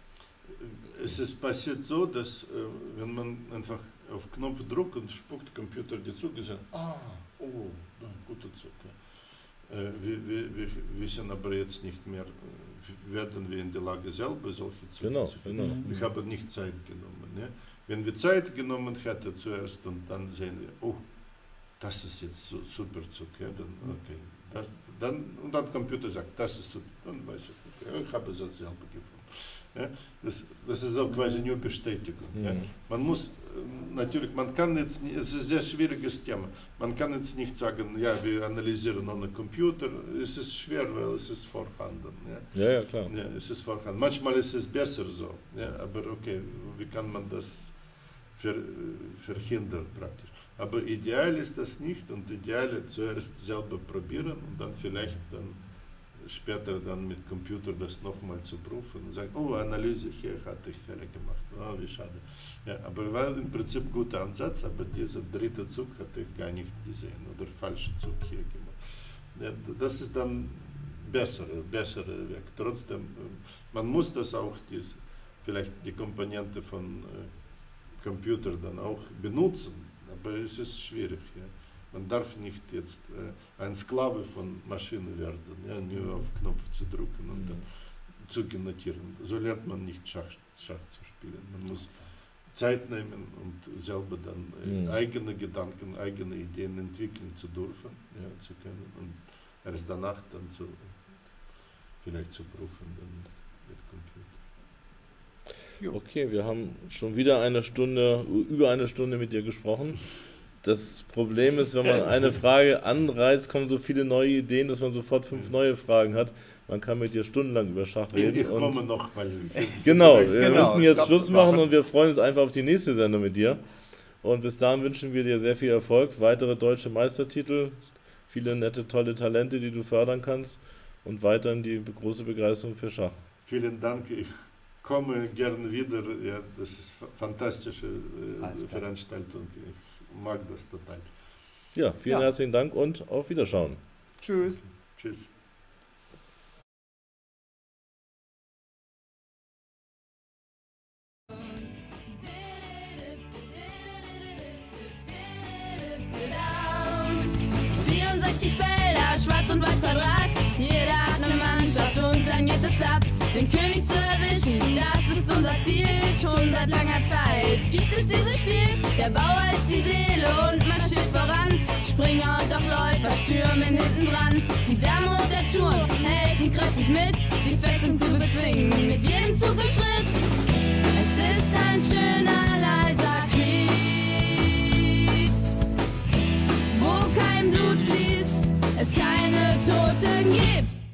Es ist passiert so, dass äh, wenn man einfach auf Knopf drückt und spuckt Computer die Züge, sagt, ah, oh, guter Zug. Ja. Äh, wir, wir, wir wissen aber jetzt nicht mehr, werden wir in der Lage selber solche Züge genau, zu finden. Genau. Ich habe nicht Zeit genommen. Ja. Wenn wir Zeit genommen hätten zuerst und dann sehen wir, oh, das ist jetzt so, super Zug. Ja, dann, okay, das, dann, und dann Computer sagt, das ist super, dann weiß ich, okay, ich habe es selber gefunden. Ja, das, das ist auch quasi nur Bestätigung. Mhm. Ja. Man muss, natürlich, man kann jetzt, es ist ein sehr schwieriges Thema, man kann jetzt nicht sagen, ja, wir analysieren ohne Computer, es ist schwer, weil es ist vorhanden. Ja, ja, ja klar. Ja, es ist vorhanden. Manchmal ist es besser so, ja, aber okay, wie kann man das ver, verhindern praktisch? Aber ideal ist das nicht und ideal ist zuerst selber probieren und dann vielleicht dann später dann mit Computer das nochmal zu prüfen und sagen, oh, Analyse, hier hatte ich Fehler gemacht, oh, wie schade. Ja, aber war im Prinzip ein guter Ansatz, aber dieser dritte Zug hatte ich gar nicht gesehen oder falschen Zug hier gemacht. Ja, das ist dann bessere, bessere Weg. Trotzdem, man muss das auch, dies, vielleicht die Komponente von äh, Computer dann auch benutzen, aber es ist schwierig. Ja. Man darf nicht jetzt äh, ein Sklave von Maschinen werden, ja, nur auf Knopf zu drücken und dann zu notieren. So lernt man nicht Schach, Schach zu spielen. Man muss Zeit nehmen und selber dann äh, mhm. eigene Gedanken, eigene Ideen entwickeln zu dürfen, ja, zu können und erst danach dann zu, vielleicht zu prüfen dann mit Computer. Okay, wir haben schon wieder eine Stunde, über eine Stunde mit dir gesprochen. Das Problem ist, wenn man eine Frage anreißt, kommen so viele neue Ideen, dass man sofort fünf neue Fragen hat. Man kann mit dir stundenlang über Schach reden. Ich komme und noch mal. Genau, wir genau, müssen jetzt Schluss machen und wir freuen uns einfach auf die nächste Sendung mit dir. Und bis dahin wünschen wir dir sehr viel Erfolg, weitere deutsche Meistertitel, viele nette, tolle Talente, die du fördern kannst und weiterhin die große Begeisterung für Schach. Vielen Dank. Ich komme gerne wieder. Ja, das ist eine fantastische äh, Veranstaltung. Ich mag das total. Ja, vielen ja. herzlichen Dank und auf Wiederschauen. Tschüss. Tschüss. vierundsechzig Felder, schwarz und weiß Quadrat. Jeder hat eine Mannschaft und dann geht es ab. Den König zu erwischen, das ist unser Ziel. Schon seit langer Zeit gibt es dieses Spiel. Der Bauer ist die Seele und marschiert voran. Springer und auch Läufer stürmen hinten dran. Die Dame und der Turm helfen kräftig mit, die Festung zu bezwingen mit jedem Zug im Schritt. Es ist ein schöner, leiser Krieg, wo kein Blut fließt, es keine Toten gibt.